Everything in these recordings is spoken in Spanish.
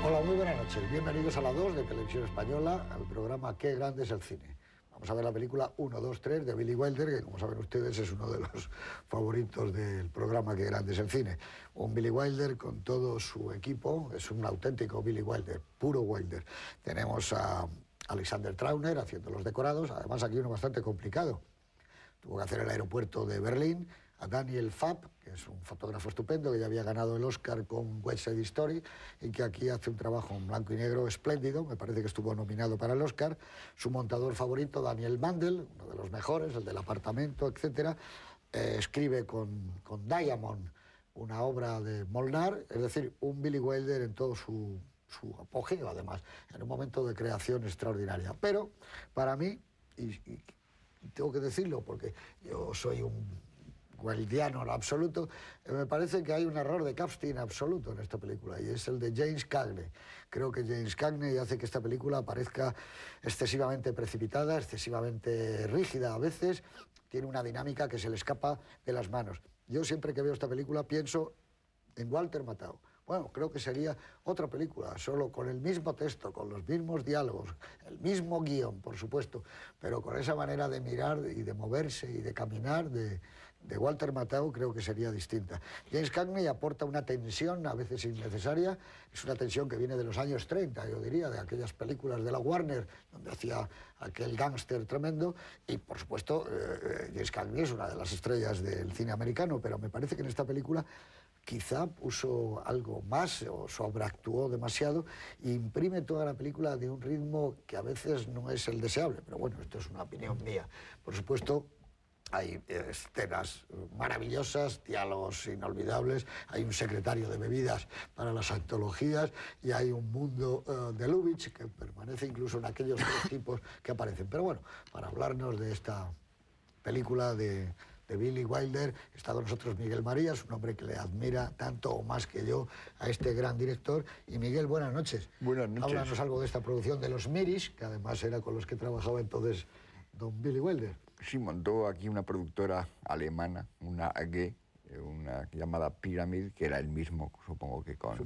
Hola, muy buenas noches. Bienvenidos a la 2 de Televisión Española, al programa Qué grande es el cine. Vamos a ver la película 1, 2, 3 de Billy Wilder, que como saben ustedes es uno de los favoritos del programa Qué grande es el cine. Un Billy Wilder con todo su equipo, es un auténtico Billy Wilder, puro Wilder. Tenemos a Alexander Trauner haciendo los decorados, además aquí uno bastante complicado. Tuvo que hacer el aeropuerto de Berlín, a Daniel Fabb, que es un fotógrafo estupendo, que ya había ganado el Oscar con West Side Story y que aquí hace un trabajo en blanco y negro espléndido, me parece que estuvo nominado para el Oscar. Su montador favorito, Daniel Mandel, uno de los mejores, el del apartamento, etc. Escribe con Diamond una obra de Molnar, es decir, un Billy Wilder en todo su apogeo, además, en un momento de creación extraordinaria. Pero, para mí, y tengo que decirlo porque yo soy un wildiano en absoluto, me parece que hay un error de casting absoluto en esta película, y es el de James Cagney. Creo que James Cagney hace que esta película parezca excesivamente precipitada, excesivamente rígida a veces, tiene una dinámica que se le escapa de las manos. Yo siempre que veo esta película pienso en Walter Matthau. Bueno, creo que sería otra película, solo con el mismo texto, con los mismos diálogos, el mismo guión, por supuesto, pero con esa manera de mirar y de moverse y de caminar de Walter Matthau creo que sería distinta. James Cagney aporta una tensión a veces innecesaria, es una tensión que viene de los años 30, yo diría, de aquellas películas de la Warner, donde hacía aquel gángster tremendo, y por supuesto James Cagney es una de las estrellas del cine americano, pero me parece que en esta película quizá puso algo más o sobreactuó demasiado e imprime toda la película de un ritmo que a veces no es el deseable. Pero bueno, esto es una opinión mía. Por supuesto, hay escenas maravillosas, diálogos inolvidables, hay un secretario de bebidas para las antologías y hay un mundo de Lubitsch que permanece incluso en aquellos tres tipos que aparecen. Pero bueno, para hablarnos de esta película de Billy Wilder, está con nosotros Miguel Marías, un hombre que le admira tanto o más que yo a este gran director. Y Miguel, buenas noches. Buenas noches. Háblanos algo de esta producción de los Mirisch, que además era con los que trabajaba entonces don Billy Wilder. Sí, montó aquí una productora alemana, una AG, una llamada Pyramid, que era el mismo, supongo que con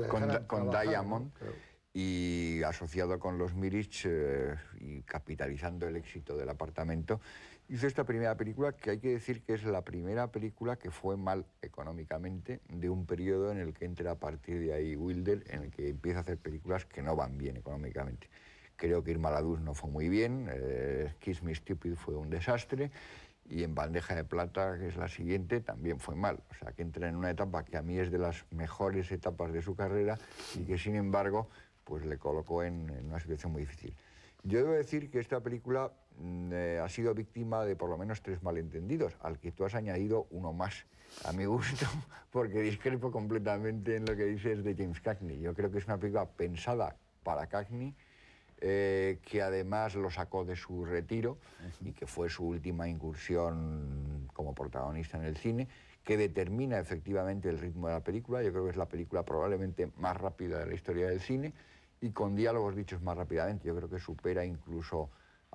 Diamond. Claro. Y asociado con los Mirisch y capitalizando el éxito del apartamento, hizo esta primera película que hay que decir que es la primera película que fue mal económicamente de un periodo en el que entra a partir de ahí Wilder, en el que empieza a hacer películas que no van bien económicamente. Creo que Irma la Dulce no fue muy bien, Kiss Me Stupid fue un desastre, y En bandeja de plata, que es la siguiente, también fue mal. O sea, que entra en una etapa que a mí es de las mejores etapas de su carrera y que, sin embargo, pues le colocó en una situación muy difícil. Yo debo decir que esta película ha sido víctima de por lo menos 3 malentendidos, al que tú has añadido uno más, a mi gusto, porque discrepo completamente en lo que dices de James Cagney. Yo creo que es una película pensada para Cagney, que además lo sacó de su retiro y que fue su última incursión como protagonista en el cine, que determina efectivamente el ritmo de la película. Yo creo que es la película probablemente más rápida de la historia del cine y con diálogos dichos más rápidamente. Yo creo que supera incluso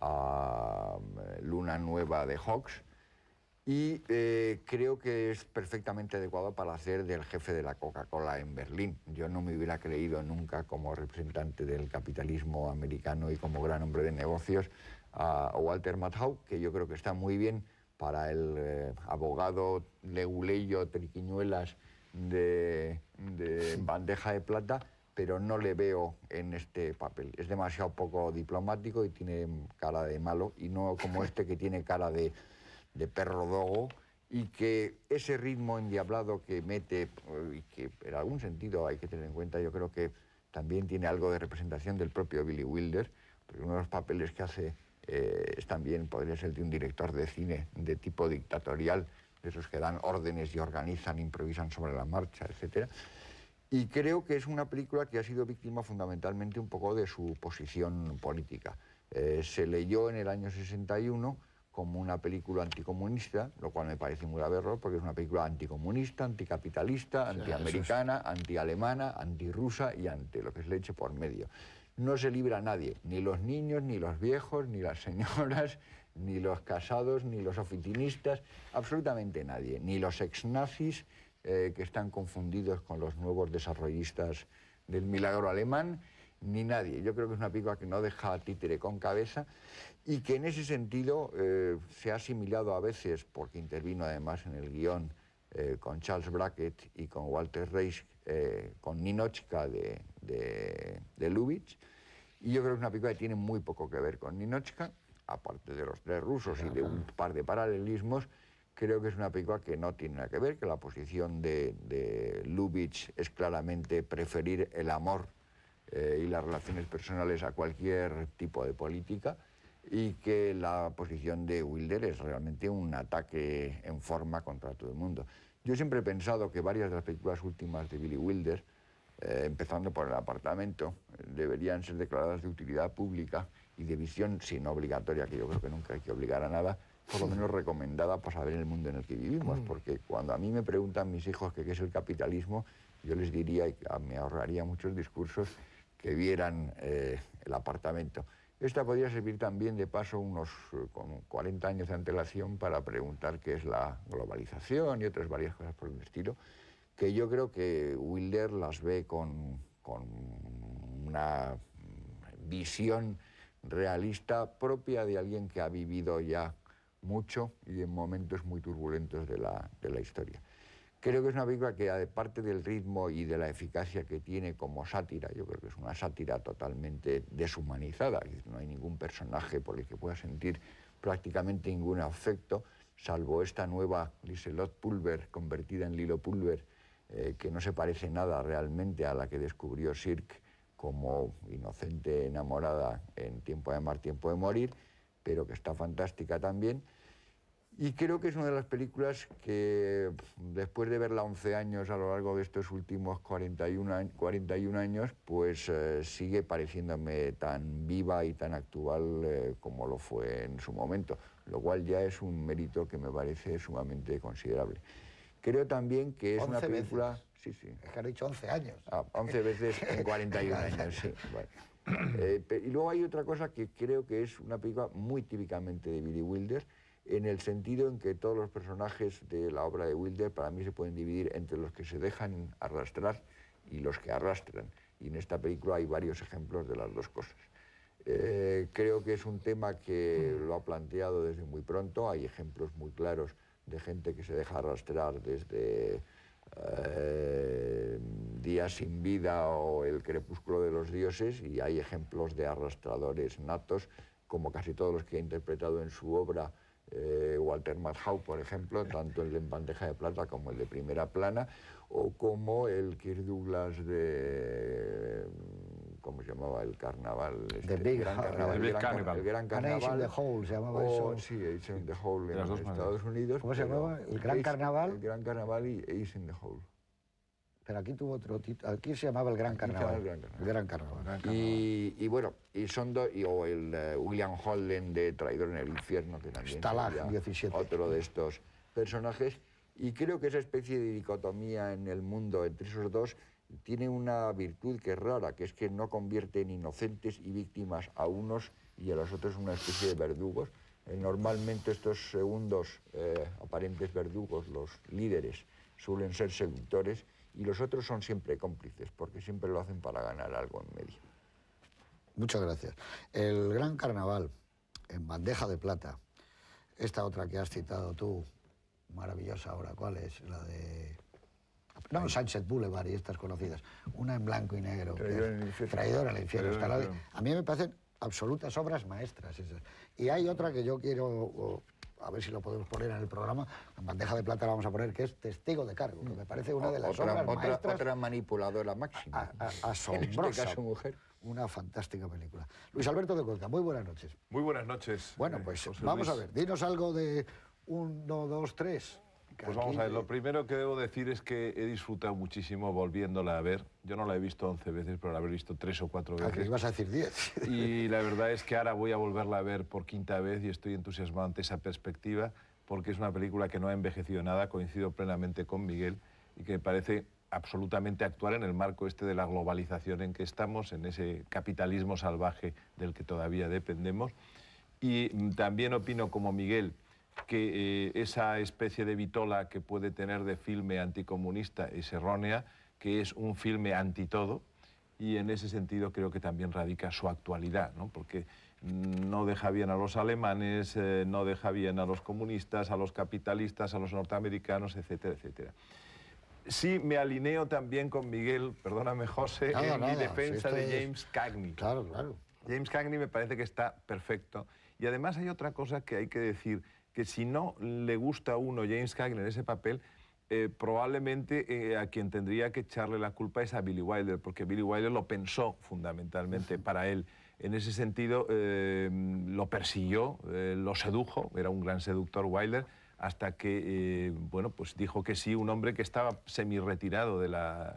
a Luna Nueva de Hawks y creo que es perfectamente adecuado para hacer del jefe de la Coca-Cola en Berlín. Yo no me hubiera creído nunca como representante del capitalismo americano y como gran hombre de negocios a Walter Matthau, que yo creo que está muy bien para el abogado leguleyo triquiñuelas de bandeja de plata, pero no le veo en este papel. Es demasiado poco diplomático y tiene cara de malo, y no como este que tiene cara de perro dogo, y que ese ritmo endiablado que mete, y que en algún sentido hay que tener en cuenta, yo creo que también tiene algo de representación del propio Billy Wilder, porque uno de los papeles que hace es también, podría ser de un director de cine de tipo dictatorial, de esos que dan órdenes y organizan, improvisan sobre la marcha, etc. Y creo que es una película que ha sido víctima fundamentalmente un poco de su posición política. Se leyó en el año 61 como una película anticomunista, lo cual me parece muy grave error, porque es una película anticomunista, anticapitalista, antiamericana, antialemana, antirrusa y ante lo que es le eche por medio. No se libra a nadie, ni los niños, ni los viejos, ni las señoras, ni los casados, ni los oficinistas, absolutamente nadie, ni los exnazis que están confundidos con los nuevos desarrollistas del milagro alemán, ni nadie. Yo creo que es una película que no deja títere con cabeza y que en ese sentido se ha asimilado a veces, porque intervino además en el guión con Charles Brackett y con Walter Reis, con Ninotchka de Lubitsch, y yo creo que es una película que tiene muy poco que ver con Ninotchka, aparte de los tres rusos y de un par de paralelismos. Creo que es una película que no tiene nada que ver, que la posición de Lubitsch es claramente preferir el amor y las relaciones personales a cualquier tipo de política, y que la posición de Wilder es realmente un ataque en forma contra todo el mundo. Yo siempre he pensado que varias de las películas últimas de Billy Wilder, empezando por El apartamento, deberían ser declaradas de utilidad pública y de visión sin obligatoria, que yo creo que nunca hay que obligar a nada, por lo menos recomendada para saber el mundo en el que vivimos, porque cuando a mí me preguntan mis hijos qué es el capitalismo, yo les diría, y me ahorraría muchos discursos, que vieran El apartamento. Esta podría servir también de paso unos como 40 años de antelación para preguntar qué es la globalización y otras varias cosas por el estilo, que yo creo que Wilder las ve con una visión realista propia de alguien que ha vivido ya mucho y en momentos muy turbulentos de la historia. Creo que es una película que, aparte del ritmo y de la eficacia que tiene como sátira, yo creo que es una sátira totalmente deshumanizada. No hay ningún personaje por el que pueda sentir prácticamente ningún afecto, salvo esta nueva Liselott Pulver, convertida en Lilo Pulver, que no se parece nada realmente a la que descubrió Sirk como inocente enamorada en Tiempo de amar, tiempo de morir, pero que está fantástica también. Y creo que es una de las películas que, después de verla 11 años a lo largo de estos últimos 41 años, pues sigue pareciéndome tan viva y tan actual como lo fue en su momento, lo cual ya es un mérito que me parece sumamente considerable. Creo también que es una película... Veces. Sí, sí. Es que han dicho 11 años. 11 veces en 41 años, sí. Bueno. Y luego hay otra cosa que creo que es una película muy típicamente de Billy Wilder, en el sentido en que todos los personajes de la obra de Wilder para mí se pueden dividir entre los que se dejan arrastrar y los que arrastran. Y en esta película hay varios ejemplos de las dos cosas. Creo que es un tema que lo ha planteado desde muy pronto. Hay ejemplos muy claros de gente que se deja arrastrar desde Días sin vida o El crepúsculo de los dioses, y hay ejemplos de arrastradores natos, como casi todos los que ha interpretado en su obra Walter Matthau, por ejemplo, tanto el de En bandeja de plata como el de Primera plana, o como el Kirk Douglas de... ¿cómo se llamaba? El carnaval. El Gran Carnaval. El Gran Carnaval. Ace in the Hole se llamaba eso. Sí, Ace in the Hole en Estados Unidos. ¿Cómo se llamaba? El Gran Carnaval. El Gran Carnaval y Ace in the Hole. Pero aquí tuvo otro título. Aquí se llamaba El Gran Carnaval. El Gran Carnaval. Y bueno, o el William Holden de Traidor en el infierno, que también Stalag 17. Otro de estos personajes. Y creo que esa especie de dicotomía en el mundo entre esos dos tiene una virtud que es rara, que es que no convierte en inocentes y víctimas a unos y a los otros una especie de verdugos. Normalmente estos segundos aparentes verdugos, los líderes, suelen ser seductores, y los otros son siempre cómplices, porque siempre lo hacen para ganar algo en medio. Muchas gracias. El Gran Carnaval, En bandeja de plata. Esta otra que has citado tú, maravillosa ahora, ¿cuál es? La de... No, Sunset Boulevard y estas conocidas. Una en blanco y negro. Traidor al infierno. A mí me parecen absolutas obras maestras esas. Y hay otra que yo quiero... a ver si lo podemos poner en el programa, en bandeja de plata la vamos a poner, que es Testigo de cargo, que me parece una de las obras maestras. Otra manipuladora máxima. Asombrosa. En este caso, mujer. Una fantástica película. Luis Alberto de Cuenca, muy buenas noches. Muy buenas noches. Bueno, pues vamos a ver, dinos algo de 1, 2, 3. Pues vamos a ver, lo primero que debo decir es que he disfrutado muchísimo volviéndola a ver. Yo no la he visto 11 veces, pero la habré visto 3 o 4 veces. ¿A qué ibas a decir 10? Y la verdad es que ahora voy a volverla a ver por 5ª vez y estoy entusiasmado ante esa perspectiva, porque es una película que no ha envejecido nada, coincido plenamente con Miguel, y que me parece absolutamente actual en el marco este de la globalización en que estamos, en ese capitalismo salvaje del que todavía dependemos. Y también opino, como Miguel, que esa especie de vitola que puede tener de filme anticomunista es errónea, que es un filme anti todo, y en ese sentido creo que también radica su actualidad, ¿no? Porque no deja bien a los alemanes, no deja bien a los comunistas, a los capitalistas, a los norteamericanos, etcétera, etcétera. Sí, me alineo también con Miguel, perdóname José, en mi defensa de James Cagney. Claro, claro. James Cagney me parece que está perfecto. Y además hay otra cosa que hay que decir, que si no le gusta a uno James Cagney en ese papel, probablemente a quien tendría que echarle la culpa es a Billy Wilder, porque Billy Wilder lo pensó fundamentalmente para él. En ese sentido, lo persiguió, lo sedujo, era un gran seductor Wilder, hasta que, bueno, pues dijo que sí, un hombre que estaba semi-retirado de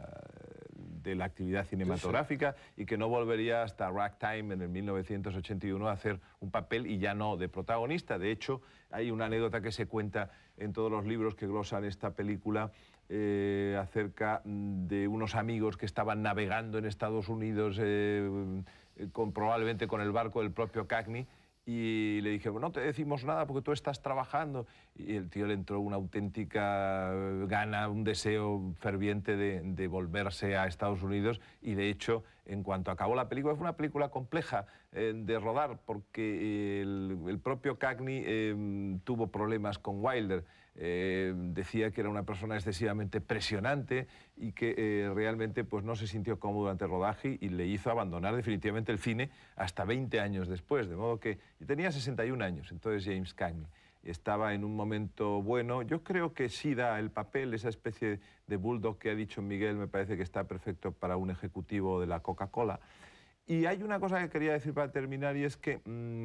la actividad cinematográfica y que no volvería hasta Ragtime en el 1981 a hacer un papel y ya no de protagonista. De hecho, hay una anécdota que se cuenta en todos los libros que glosan esta película acerca de unos amigos que estaban navegando en Estados Unidos probablemente con el barco del propio Cagney, y le dije, no te decimos nada porque tú estás trabajando. Y el tío le entró una auténtica gana, un deseo ferviente de volverse a Estados Unidos, y de hecho, en cuanto acabó la película, fue una película compleja de rodar porque el propio Cagney tuvo problemas con Wilder. Decía que era una persona excesivamente presionante y que realmente pues, no se sintió cómodo durante el rodaje y le hizo abandonar definitivamente el cine hasta 20 años después, de modo que tenía 61 años, entonces James Cagney estaba en un momento bueno. Yo creo que sí da el papel, esa especie de bulldog que ha dicho Miguel, me parece que está perfecto para un ejecutivo de la Coca-Cola. Y hay una cosa que quería decir para terminar, y es que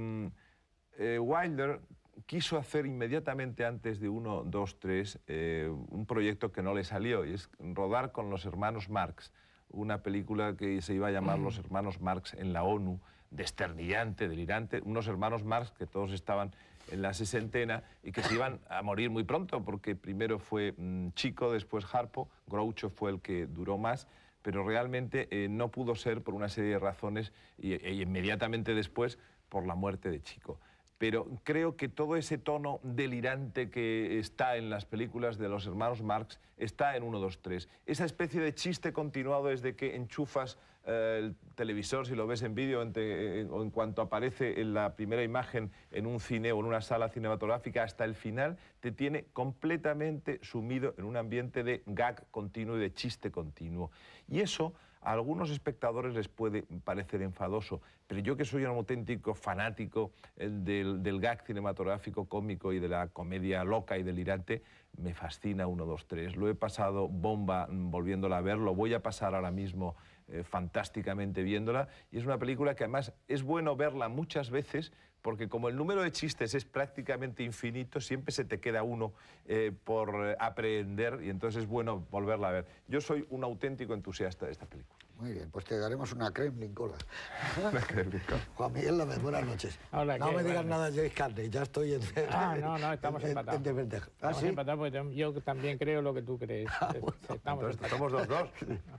Wilder quiso hacer inmediatamente antes de 1, 2, 3 un proyecto que no le salió, y es rodar con los hermanos Marx, una película que se iba a llamar Los hermanos Marx en la ONU, desternillante, delirante, unos hermanos Marx que todos estaban en la sesentena y que se iban a morir muy pronto, porque primero fue Chico, después Harpo, Groucho fue el que duró más, pero realmente no pudo ser por una serie de razones y inmediatamente después por la muerte de Chico. Pero creo que todo ese tono delirante que está en las películas de los hermanos Marx está en 1, 2, 3. Esa especie de chiste continuado desde que enchufas el televisor, si lo ves en vídeo, o en cuanto aparece en la primera imagen en un cine o en una sala cinematográfica, hasta el final, te tiene completamente sumido en un ambiente de gag continuo y de chiste continuo. Y eso a algunos espectadores les puede parecer enfadoso, pero yo, que soy un auténtico fanático del gag cinematográfico cómico y de la comedia loca y delirante, me fascina 1, 2, 3. Lo he pasado bomba volviéndola a ver, lo voy a pasar ahora mismo fantásticamente viéndola, y es una película que además es bueno verla muchas veces, porque como el número de chistes es prácticamente infinito, siempre se te queda uno por aprender, y entonces es bueno volverla a ver. Yo soy un auténtico entusiasta de esta película. Muy bien, pues te daremos una Kremlin Cola. Una Kremlin Cola. Juan Miguel López, buenas noches. Hola, no me digas nada de James Cagney, ya estoy en... no, estamos empatados. Estamos empatados porque yo también creo lo que tú crees. Bueno, entonces somos los dos.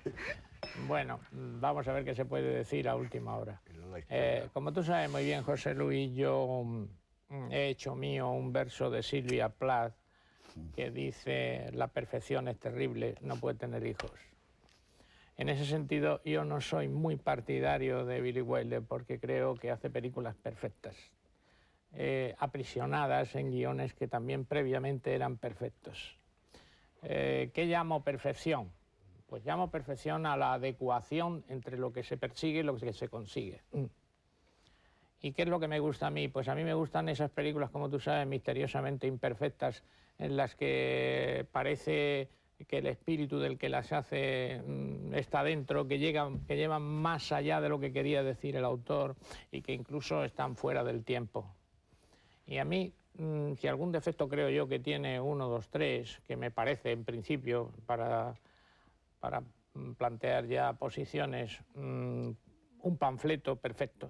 Bueno, vamos a ver qué se puede decir a última hora. Como tú sabes muy bien, José Luis, yo he hecho mío un verso de Sylvia Plath que dice: la perfección es terrible, no puede tener hijos. En ese sentido, yo no soy muy partidario de Billy Wilder porque creo que hace películas perfectas, aprisionadas en guiones que también previamente eran perfectos. ¿Qué llamo perfección? Pues llamo perfección a la adecuación entre lo que se persigue y lo que se consigue. ¿Y qué es lo que me gusta a mí? Pues a mí me gustan esas películas, como tú sabes, misteriosamente imperfectas, en las que parece que el espíritu del que las hace está dentro, que llevan más allá de lo que quería decir el autor y que incluso están fuera del tiempo. Y a mí, si algún defecto creo yo que tiene 1, 2, 3, que me parece en principio para plantear ya posiciones, un panfleto perfecto.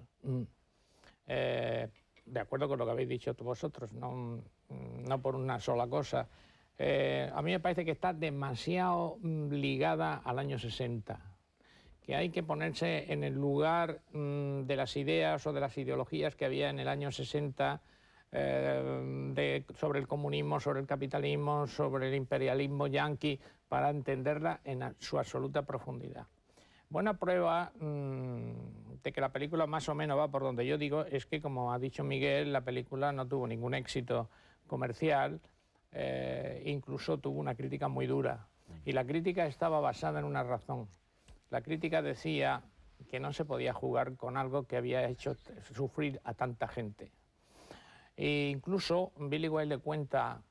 De acuerdo con lo que habéis dicho vosotros, no por una sola cosa. A mí me parece que está demasiado ligada al año 60, que hay que ponerse en el lugar de las ideas o de las ideologías que había en el año 60 sobre el comunismo, sobre el capitalismo, sobre el imperialismo yanqui, para entenderla en su absoluta profundidad. Buena prueba de que la película más o menos va por donde yo digo es que, como ha dicho Miguel, la película no tuvo ningún éxito comercial, incluso tuvo una crítica muy dura. Y la crítica estaba basada en una razón. La crítica decía que no se podía jugar con algo que había hecho sufrir a tanta gente. E incluso Billy Wilder cuenta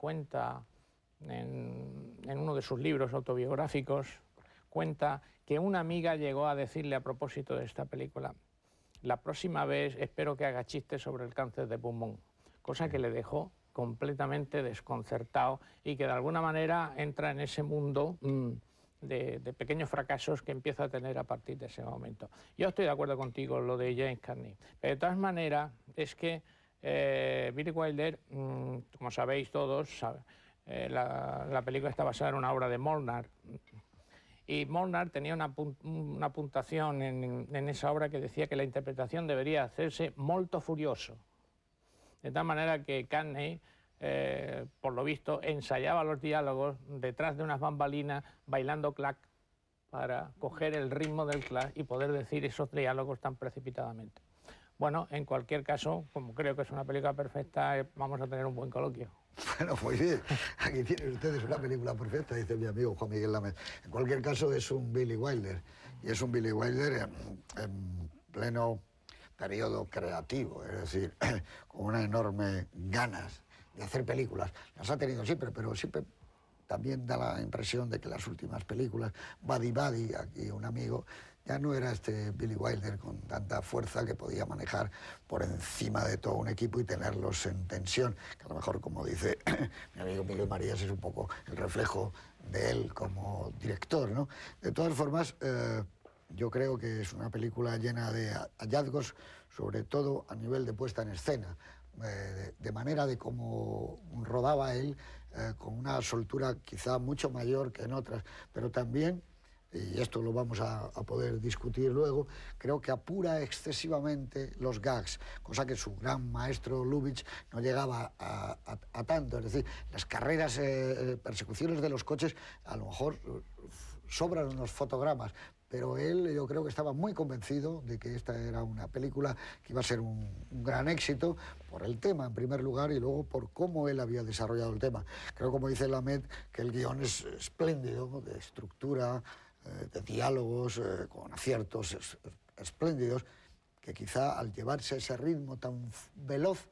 en uno de sus libros autobiográficos, cuenta que una amiga llegó a decirle a propósito de esta película: la próxima vez espero que haga chistes sobre el cáncer de pulmón, cosa que le dejó completamente desconcertado y que de alguna manera entra en ese mundo de pequeños fracasos que empieza a tener a partir de ese momento. Yo estoy de acuerdo contigo en lo de James Cagney, pero de todas maneras es que Billy Wilder, como sabéis todos, la película está basada en una obra de Molnar. Y Molnar tenía una puntuación en esa obra que decía que la interpretación debería hacerse molto furioso. De tal manera que Cagney, por lo visto, ensayaba los diálogos detrás de unas bambalinas, bailando clac, para coger el ritmo del clac y poder decir esos diálogos tan precipitadamente. Bueno, en cualquier caso, como creo que es una película perfecta, vamos a tener un buen coloquio. Bueno, pues bien, aquí tienen ustedes una película perfecta, dice mi amigo Juan Miguel Lamed. En cualquier caso, es un Billy Wilder, y es un Billy Wilder en pleno periodo creativo, es decir, con una enorme ganas de hacer películas. Las ha tenido siempre, pero siempre también da la impresión de que las últimas películas, Buddy Buddy, aquí un amigo, ya no era este Billy Wilder con tanta fuerza que podía manejar por encima de todo un equipo y tenerlos en tensión, que a lo mejor, como dice mi amigo Miguel Marías, es un poco el reflejo de él como director, ¿no? De todas formas, yo creo que es una película llena de hallazgos, sobre todo a nivel de puesta en escena, de manera de cómo rodaba él, con una soltura quizá mucho mayor que en otras, pero también, y esto lo vamos a poder discutir luego, creo que apura excesivamente los gags, cosa que su gran maestro Lubitsch no llegaba a tanto. Es decir, las carreras, persecuciones de los coches, a lo mejor sobran unos fotogramas, pero él, yo creo que estaba muy convencido de que esta era una película que iba a ser un gran éxito por el tema, en primer lugar, y luego por cómo él había desarrollado el tema. Creo, como dice Lamed, que el guión es espléndido, de estructura, de diálogos, con aciertos espléndidos, que quizá al llevarse ese ritmo tan veloz,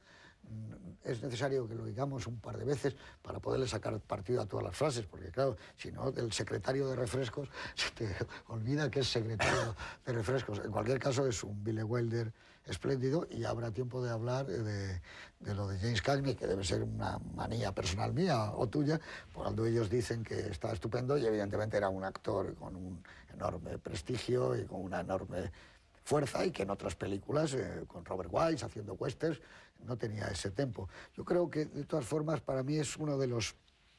es necesario que lo digamos un par de veces para poderle sacar partido a todas las frases, porque claro, si no, el secretario de refrescos se te olvida que es secretario de refrescos. En cualquier caso, es un Billy Wilder espléndido, y habrá tiempo de hablar de lo de James Cagney, que debe ser una manía personal mía o tuya, cuando ellos dicen que está estupendo, y evidentemente era un actor con un enorme prestigio y con una enorme fuerza, y que en otras películas, con Robert Wise haciendo westerns, no tenía ese tempo. Yo creo que, de todas formas, para mí es uno de los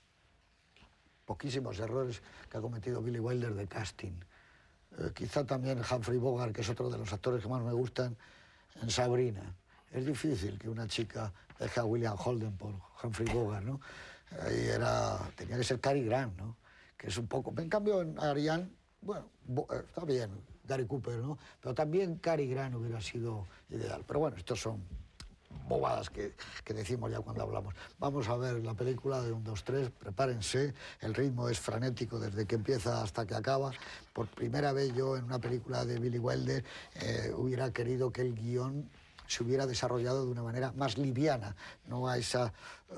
poquísimos errores que ha cometido Billy Wilder de casting. Quizá también Humphrey Bogart, que es otro de los actores que más me gustan, en Sabrina. Es difícil que una chica deje a William Holden por Humphrey Bogart, ¿no? Ahí tenía que ser Cary Grant, ¿no? Que es un poco... En cambio, en Ariane, bueno, está bien, Gary Cooper, ¿no? Pero también Cary Grant hubiera sido ideal. Pero bueno, estos son bobadas que decimos ya cuando hablamos. Vamos a ver la película de 1, 2, 3, prepárense, el ritmo es frenético desde que empieza hasta que acaba. Por primera vez yo en una película de Billy Wilder hubiera querido que el guión se hubiera desarrollado de una manera más liviana, no a esa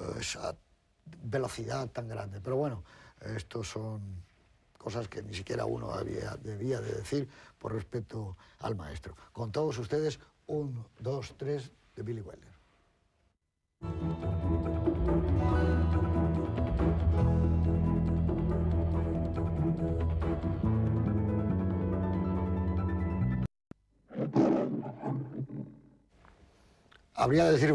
velocidad tan grande. Pero bueno, estos son cosas que ni siquiera uno debía de decir por respeto al maestro. Con todos ustedes, 1, 2, 3 de Billy Wilder. Habría de decir,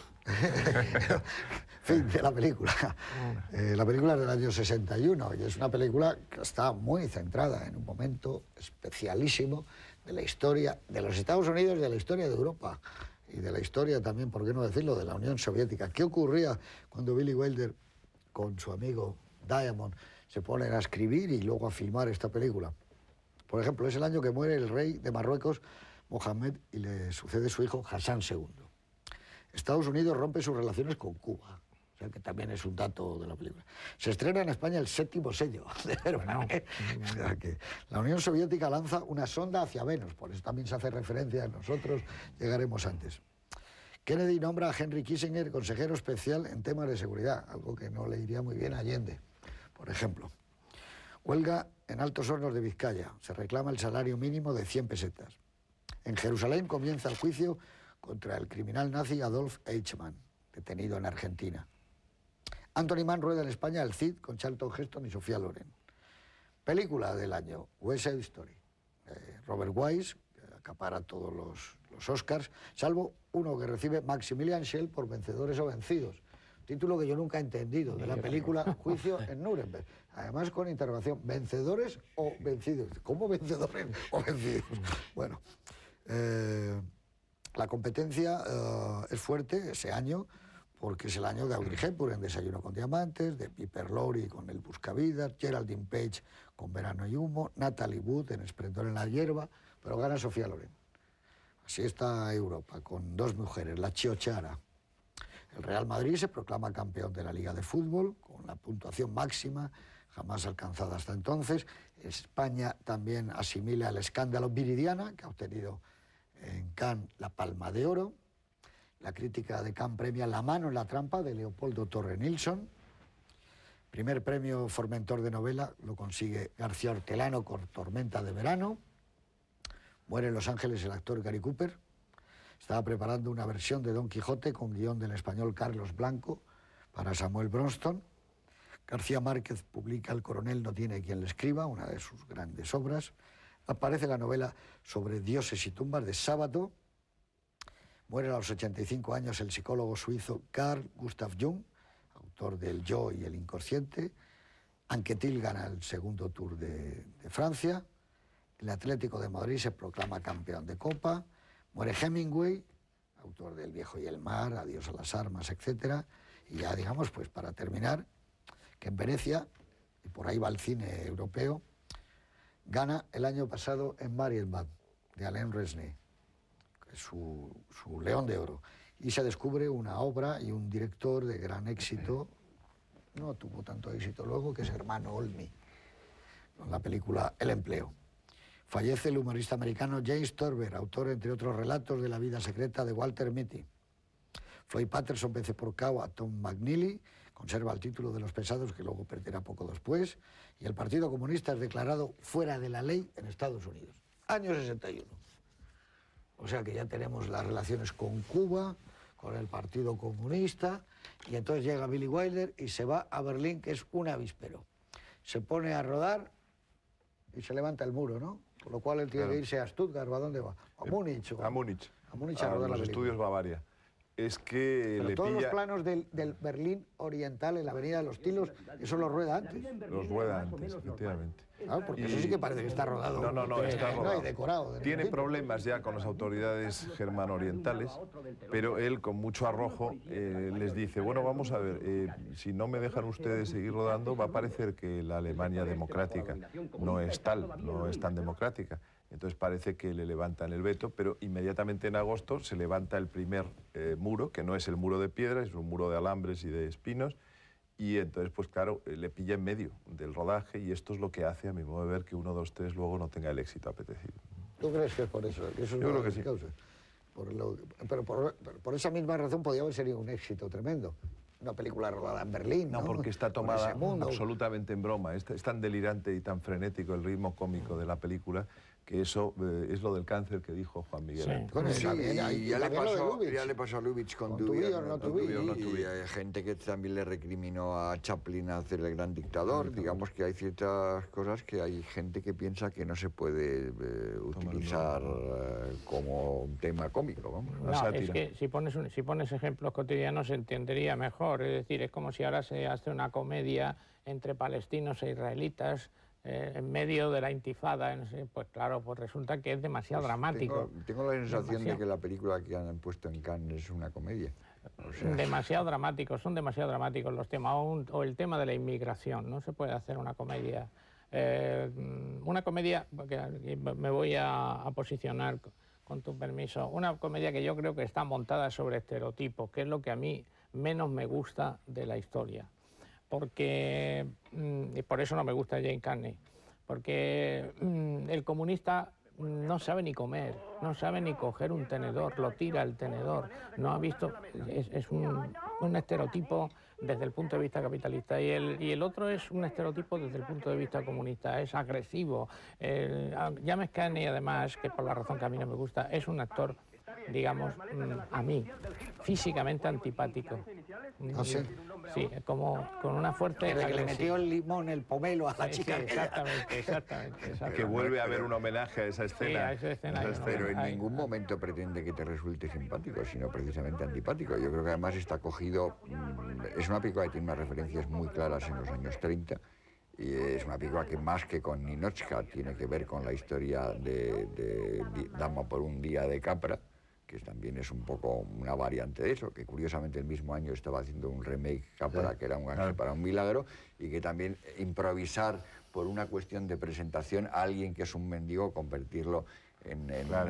fin de la película. La película es del año 61 y es una película que está muy centrada en un momento especialísimo de la historia de los Estados Unidos, de la historia de Europa y de la historia también, por qué no decirlo, de la Unión Soviética. ¿Qué ocurría cuando Billy Wilder con su amigo Diamond se ponen a escribir y luego a filmar esta película? Por ejemplo, es el año que muere el rey de Marruecos, Mohamed, y le sucede su hijo Hassan II. Estados Unidos rompe sus relaciones con Cuba, o sea que también es un dato de la película. Se estrena en España el 7º sello de Bergman, O sea que la Unión Soviética lanza una sonda hacia Venus, por eso también se hace referencia a nosotros, llegaremos antes. Kennedy nombra a Henry Kissinger consejero especial en temas de seguridad, algo que no le iría muy bien a Allende, por ejemplo. Huelga en Altos Hornos de Vizcaya, se reclama el salario mínimo de 100 pesetas. En Jerusalén comienza el juicio contra el criminal nazi Adolf Eichmann, detenido en Argentina. Anthony Mann rueda en España El Cid con Charlton Heston y Sofía Loren. Película del año, West Side Story. Robert Wise, que acapara todos los Oscars, salvo uno que recibe Maximilian Schell por Vencedores o Vencidos. Título que yo nunca he entendido, de la película Juicio en Nuremberg. Además con interrogación, ¿vencedores o vencidos? ¿Cómo vencedores o vencidos? Bueno, la competencia es fuerte ese año, porque es el año de Audrey Hepburn en Desayuno con Diamantes, de Piper Laurie con El Buscavidas, Geraldine Page con Verano y Humo, Natalie Wood en Esplendor en la hierba, pero gana Sofía Loren. Así está Europa, con dos mujeres, la Chiochara. El Real Madrid se proclama campeón de la Liga de Fútbol, con la puntuación máxima jamás alcanzada hasta entonces. España también asimila el escándalo Viridiana, que ha obtenido en Cannes la Palma de Oro. La crítica de Cannes premia La mano en la trampa, de Leopoldo Torre Nilsson. Primer premio Formentor de novela lo consigue García Hortelano con Tormenta de verano. Muere en Los Ángeles el actor Gary Cooper. Estaba preparando una versión de Don Quijote con guión del español Carlos Blanco para Samuel Bronston. García Márquez publica El coronel no tiene quien le escriba, una de sus grandes obras. Aparece la novela sobre dioses y tumbas de Sábato. Muere a los 85 años el psicólogo suizo Carl Gustav Jung, autor del Yo y el inconsciente. Anquetil gana el segundo Tour de Francia. El Atlético de Madrid se proclama campeón de Copa. Muere Hemingway, autor del Viejo y el mar, Adiós a las armas, etc. Y ya digamos, pues para terminar, que en Venecia, y por ahí va el cine europeo, gana el año pasado en Marienbad, de Alain Resnais, que es su León de Oro. Y se descubre una obra y un director de gran éxito, no tuvo tanto éxito luego, que es Hermano Olmi, con la película El empleo. Fallece el humorista americano James Thurber, autor, entre otros relatos, de La vida secreta de Walter Mitty. Floyd Patterson vence por KO a Tom McNeely, conserva el título de los pesados, que luego perderá poco después, y el Partido Comunista es declarado fuera de la ley en Estados Unidos. Año 61. O sea que ya tenemos las relaciones con Cuba, con el Partido Comunista, y entonces llega Billy Wilder y se va a Berlín, que es un avispero. Se pone a rodar y se levanta el muro, ¿no? Por lo cual él tiene que irse a Stuttgart, ¿o a dónde va? ¿A Múnich? A Múnich. A Múnich a rodar los la estudios Bavaria. Es que pero todos los planos del Berlín Oriental, en la Avenida de los Tilos, eso lo rueda antes. Los rueda antes, efectivamente. Claro, porque eso sí que parece que está rodado. No, está rodado. No, y decorado. Tiene problemas ya con las autoridades germano-orientales, pero él, con mucho arrojo, les dice, bueno, vamos a ver, si no me dejan ustedes seguir rodando, va a parecer que la Alemania democrática no es tal, no es tan democrática. Entonces parece que le levantan el veto, pero inmediatamente en agosto se levanta el primer muro, que no es el muro de piedra, es un muro de alambres y de espinos, y entonces, pues claro, le pilla en medio del rodaje, y esto es lo que hace, a mi modo de ver, que 1, 2, 3 luego no tenga el éxito apetecido. ¿Tú crees que es por eso? Que eso yo creo que sí. Causa? Pero por esa misma razón podía haber sido un éxito tremendo. Una película rodada en Berlín, ¿no? No, porque está tomada absolutamente en broma. Es tan delirante y tan frenético el ritmo cómico de la película, que eso es lo del cáncer que dijo Juan Miguel. Sí. Bueno, sí, y ya le pasó a Lubitsch con Tu vida no tu vida. Y hay gente que también le recriminó a Chaplin hacer El gran dictador. Digamos que hay ciertas cosas que hay gente que piensa que no se puede utilizar como un tema cómico. Vamos. No, es que si pones ejemplos cotidianos se entendería mejor. Es decir, es como si ahora se hace una comedia entre palestinos e israelitas, en medio de la intifada, pues claro, pues resulta que es demasiado dramático. Tengo la sensación de que la película que han puesto en Cannes es una comedia. O sea... Demasiado dramáticos, son demasiado dramáticos los temas, o el tema de la inmigración. No se puede hacer una comedia Una comedia, porque me voy a posicionar con tu permiso, una comedia que yo creo que está montada sobre estereotipos, que es lo que a mí menos me gusta de la historia. Porque, y por eso no me gusta Jane Carney, porque el comunista no sabe ni comer, no sabe ni coger un tenedor, lo tira el tenedor, no ha visto, es un estereotipo desde el punto de vista capitalista y el otro es un estereotipo desde el punto de vista comunista, es agresivo. James Cagney, además, que por la razón que a mí no me gusta, es un actor, digamos, a mí, físicamente antipático. ¿Ah, sí? Sí, como con una fuerte... Que le metió el limón, el pomelo a la chica. Sí, exactamente. Que vuelve a haber un homenaje a esa escena. Sí, a esa escena. Pero en ningún momento pretende que te resulte simpático, sino precisamente antipático. Yo creo que además está cogido... Es una película que tiene unas referencias muy claras en los años 30, y es una película que más que con Ninotchka tiene que ver con la historia de Dama por un día de Capra, que también es un poco una variante de eso, que curiosamente el mismo año estaba haciendo un remake Capra, que era un ángel para un milagro, y que también improvisar por una cuestión de presentación a alguien que es un mendigo, convertirlo en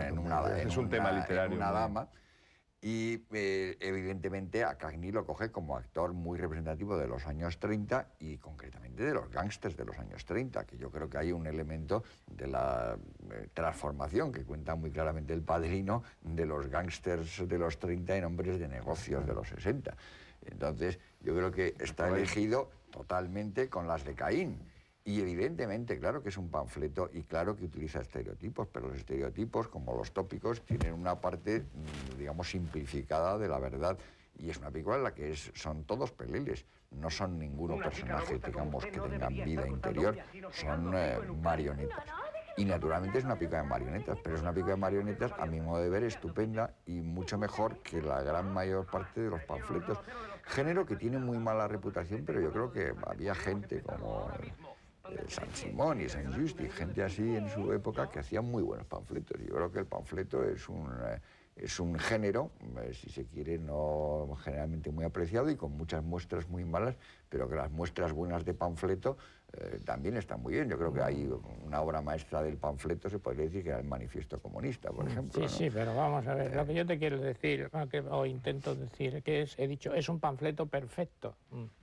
una dama. Y evidentemente a Cagney lo coge como actor muy representativo de los años 30 y concretamente de los gángsters de los años 30, que yo creo que hay un elemento de la transformación que cuenta muy claramente El Padrino de los gángsters de los 30 en hombres de negocios de los 60. Entonces yo creo que está elegido totalmente con las de Caín. Y evidentemente, claro que es un panfleto y claro que utiliza estereotipos, pero los estereotipos, como los tópicos, tienen una parte, digamos, simplificada de la verdad. Y es una película en la que son todos peleles, no son ninguno personaje, digamos, que tengan vida interior, son marionetas. Y naturalmente es una película de marionetas, pero es una película de marionetas, a mi modo de ver, estupenda y mucho mejor que la gran mayor parte de los panfletos. Género que tiene muy mala reputación, pero yo creo que había gente como... San Simón y San Justi, gente así en su época que hacían muy buenos panfletos. Yo creo que el panfleto es un género, si se quiere, no generalmente muy apreciado y con muchas muestras muy malas, pero que las muestras buenas de panfleto también están muy bien. Yo creo que hay una obra maestra del panfleto, se podría decir que era el Manifiesto Comunista, por ejemplo. Sí, ¿no? Sí, pero vamos a ver, lo que yo te quiero decir, o intento decir, he dicho, es un panfleto perfecto.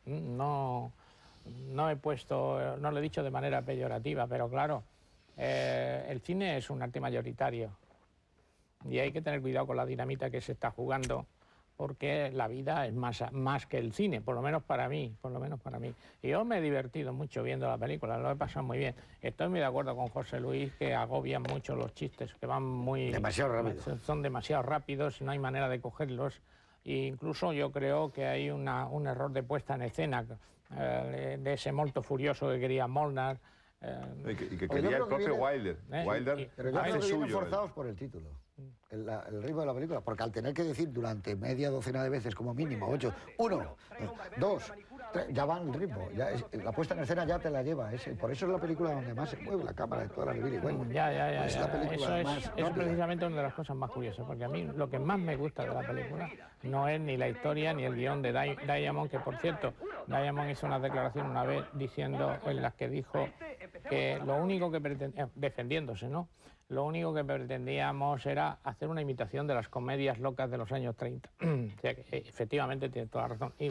No lo he dicho de manera peyorativa, pero claro, el cine es un arte mayoritario y hay que tener cuidado con la dinamita que se está jugando, porque la vida es más que el cine, por lo menos para mí. Y yo me he divertido mucho viendo la película, lo he pasado muy bien. Estoy muy de acuerdo con José Luis, que agobian mucho los chistes, que van muy... Demasiado rápidos. Son demasiado rápidos y no hay manera de cogerlos. E incluso yo creo que hay un error de puesta en escena, de ese molto furioso que quería Molnar. Y que quería el propio Wilder. Pero yo creo que vienen forzados por el título, el ritmo de la película, porque al tener que decir durante media docena de veces, como mínimo, 8, 1, 2, 3, ya van el ritmo, la puesta en escena ya te la lleva. Por eso es la película donde más se mueve la cámara de todas las de Billy Wilder. Es la película es precisamente una de las cosas más curiosas, porque a mí lo que más me gusta de la película no es ni la historia ni el guión de Diamond, que por cierto, Diamond hizo una declaración una vez diciendo, en las que dijo que lo único que pretendía, defendiéndose, ¿no? Lo único que pretendíamos era hacer una imitación de las comedias locas de los años 30. O sea que efectivamente tiene toda la razón,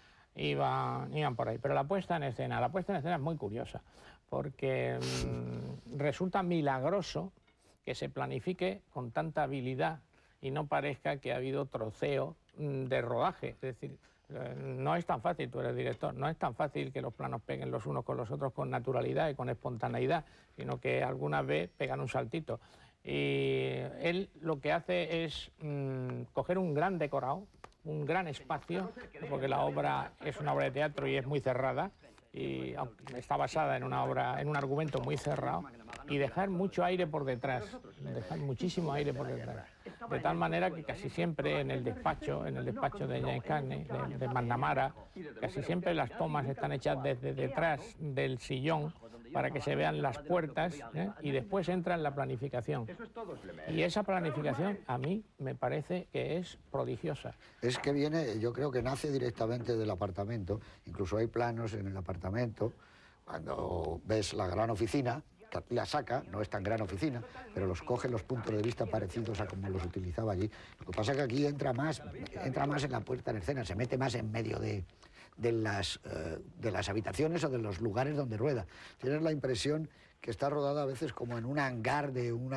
iban por ahí. Pero la puesta en escena es muy curiosa, porque resulta milagroso que se planifique con tanta habilidad y no parezca que ha habido troceo de rodaje. Es decir, no es tan fácil, tú eres director, no es tan fácil que los planos peguen los unos con los otros con naturalidad y con espontaneidad, sino que algunas veces pegan un saltito. Y él lo que hace es coger un gran decorado, un gran espacio, porque la obra es una obra de teatro y es muy cerrada, y está basada en una obra, en un argumento muy cerrado, y dejar mucho aire por detrás, dejar muchísimo aire por detrás, de tal manera que casi siempre en el despacho de James Cagney, de McNamara, casi siempre las tomas están hechas desde detrás del sillón para que se vean las puertas, y después entra en la planificación. Y esa planificación a mí me parece que es prodigiosa. Es que viene, yo creo que nace directamente del apartamento, incluso hay planos en el apartamento, Cuando ves La gran oficina, que aquí la saca, no es tan gran oficina, pero los coge los puntos de vista parecidos a como los utilizaba allí. Lo que pasa es que aquí entra más en la puesta en escena, se mete más en medio de las habitaciones o de los lugares donde rueda. Tienes la impresión que está rodada a veces como en un hangar de un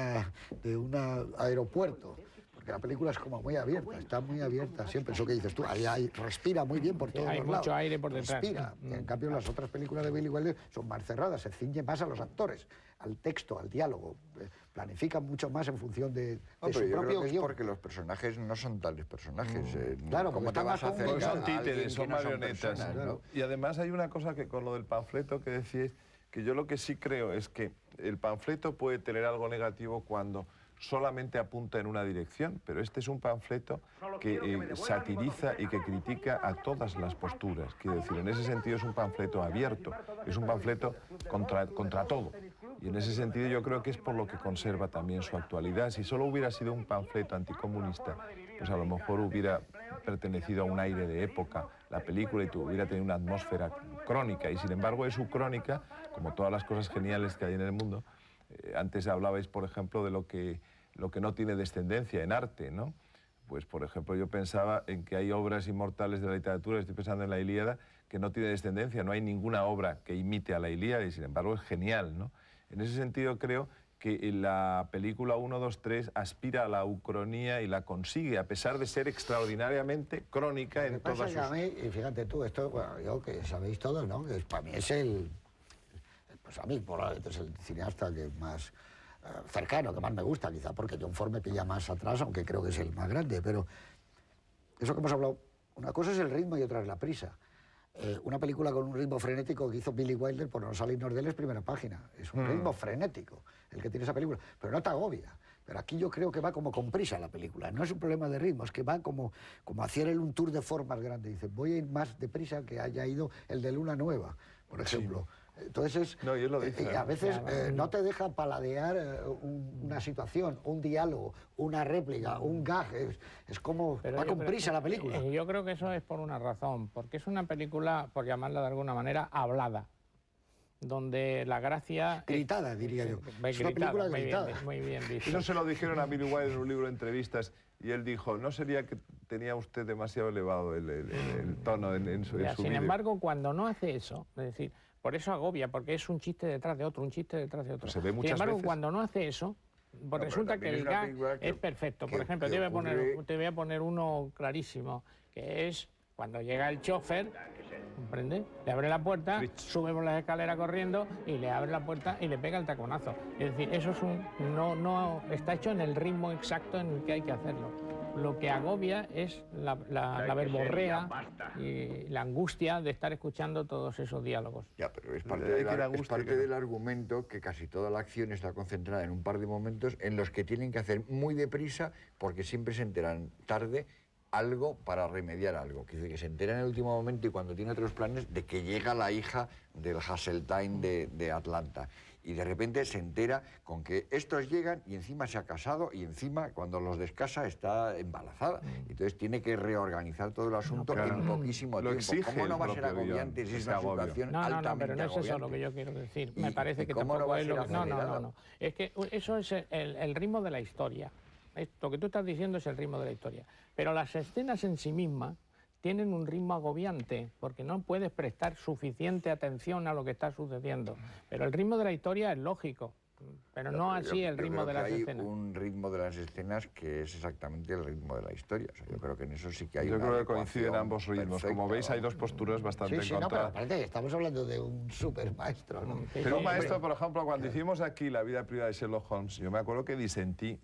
aeropuerto. Porque la película es como muy abierta, está muy abierta siempre. Eso que dices tú, ahí respira muy bien por todos los lados. Hay mucho aire por detrás. Respira. En cambio, las otras películas de Billy Wilder son más cerradas, se ciñe más a los actores, al texto, al diálogo. Planifican mucho más en función de su propio guión. Es porque los personajes no son tales personajes. Claro, ¿cómo te vas a hacer? Son títeres, son marionetas. Claro. Y además hay una cosa que con lo del panfleto que decís, que yo lo que sí creo es que el panfleto puede tener algo negativo cuando solamente apunta en una dirección, pero este es un panfleto que satiriza y que critica a todas las posturas. Quiero decir, en ese sentido es un panfleto abierto, es un panfleto contra todo. Y en ese sentido yo creo que es por lo que conserva también su actualidad. Si solo hubiera sido un panfleto anticomunista, pues a lo mejor hubiera pertenecido a un aire de época la película y hubiera tenido una atmósfera crónica. Y sin embargo es su crónica, como todas las cosas geniales que hay en el mundo. Antes hablabais, por ejemplo, de lo que no tiene descendencia en arte, ¿no? Pues, por ejemplo, yo pensaba en que hay obras inmortales de la literatura, estoy pensando en la Ilíada, que no tiene descendencia, no hay ninguna obra que imite a la Ilíada y, sin embargo, es genial, ¿no? En ese sentido, creo que la película 1, 2, 3 aspira a la ucronía y la consigue, a pesar de ser extraordinariamente crónica en todas sus... A mí, y fíjate tú, esto, bueno, yo que sabéis todos, ¿no? Que para mí es pues a mí, probablemente es el cineasta que más cercano, que más me gusta, quizá porque John Ford me pilla más atrás, aunque creo que es el más grande, pero eso que hemos hablado, una cosa es el ritmo y otra es la prisa. Una película con un ritmo frenético que hizo Billy Wilder, por no salirnos de él, es primera página. Es un ritmo frenético el que tiene esa película, pero no te agobia. Pero aquí yo creo que va como con prisa la película. No es un problema de ritmo, es que va como hacer un tour de formas grande. Dice, voy a ir más deprisa que haya ido el de Luna Nueva, por ejemplo. Sí. Entonces, no, yo lo dice, a veces no te deja paladear una situación, un diálogo, una réplica, un gag. Es como va con prisa la película. Yo creo que eso es por una razón, porque es una película, por llamarla de alguna manera, hablada, donde la gracia... Gritada, diría yo. Es una película gritada. Muy bien visto. Eso se lo dijeron a Billy Wilder en un libro de entrevistas, y él dijo, ¿no sería que tenía usted demasiado elevado el tono en su Sin vídeo? embargo, cuando no hace eso, es decir, por eso agobia, porque es un chiste detrás de otro, un chiste detrás de otro. Pues se ve muchas Sin embargo, veces. cuando no hace eso, pues resulta que el gag es perfecto. Por ejemplo, te voy a poner uno clarísimo, que es cuando llega el chofer, ¿comprende? Le abre la puerta, sube por la escalera corriendo y le abre la puerta y le pega el taconazo. Es decir, eso es no está hecho en el ritmo exacto en el que hay que hacerlo. Lo que agobia es la verborrea y la angustia de estar escuchando todos esos diálogos. Ya, pero es parte, del argumento que casi toda la acción está concentrada en un par de momentos en los que tienen que hacer muy deprisa porque siempre se enteran tarde algo para remediar algo. Que se entera en el último momento y cuando tiene otros planes de que llega la hija del Hasseltine de Atlanta. Y de repente se entera con que estos llegan y encima se ha casado y encima cuando los descasa está embarazada. Entonces tiene que reorganizar todo el asunto en poquísimo tiempo. ¿Cómo no va a ser agobiante si es una situación altamente No, pero no es eso lo que yo quiero decir. Me parece que tampoco es lo que... No. Es que eso es el ritmo de la historia. Lo que tú estás diciendo es el ritmo de la historia. Pero las escenas en sí mismas tienen un ritmo agobiante, porque no puedes prestar suficiente atención a lo que está sucediendo. Pero el ritmo de la historia es lógico, pero no así el ritmo de las escenas. Hay un ritmo de las escenas que es exactamente el ritmo de la historia. O sea, yo creo que en eso sí que hay Yo creo que coinciden ambos ritmos. Como veis, hay dos posturas bastante encontradas. No, pero aparte, estamos hablando de un super maestro, ¿no? Pero un maestro, por ejemplo, cuando hicimos aquí La vida privada de Sherlock Holmes, yo me acuerdo que disentí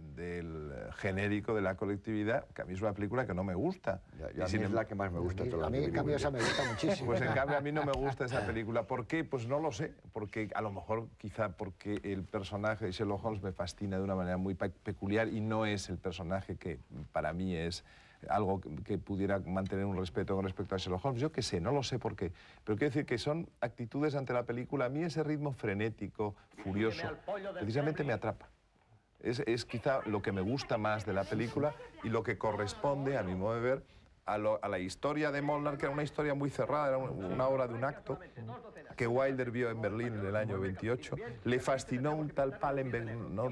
del genérico de la colectividad, que a mí es una película que no me gusta. Y a mí es la que más me gusta. A mí, en cambio, esa me gusta muchísimo. Pues en cambio a mí no me gusta esa película. ¿Por qué? Pues no lo sé. Porque a lo mejor, quizá porque el personaje de Sherlock Holmes me fascina de una manera muy peculiar y no es el personaje que para mí es algo que pudiera mantener un respeto con respecto a Sherlock Holmes. Yo qué sé, no lo sé por qué. Pero quiero decir que son actitudes ante la película. A mí ese ritmo frenético, furioso, precisamente me atrapa. Es quizá lo que me gusta más de la película y lo que corresponde, a mi modo de ver, a la historia de Molnar, que era una historia muy cerrada, era una obra de un acto, que Wilder vio en Berlín en el año 28. Le fascinó un tal Pallenberg,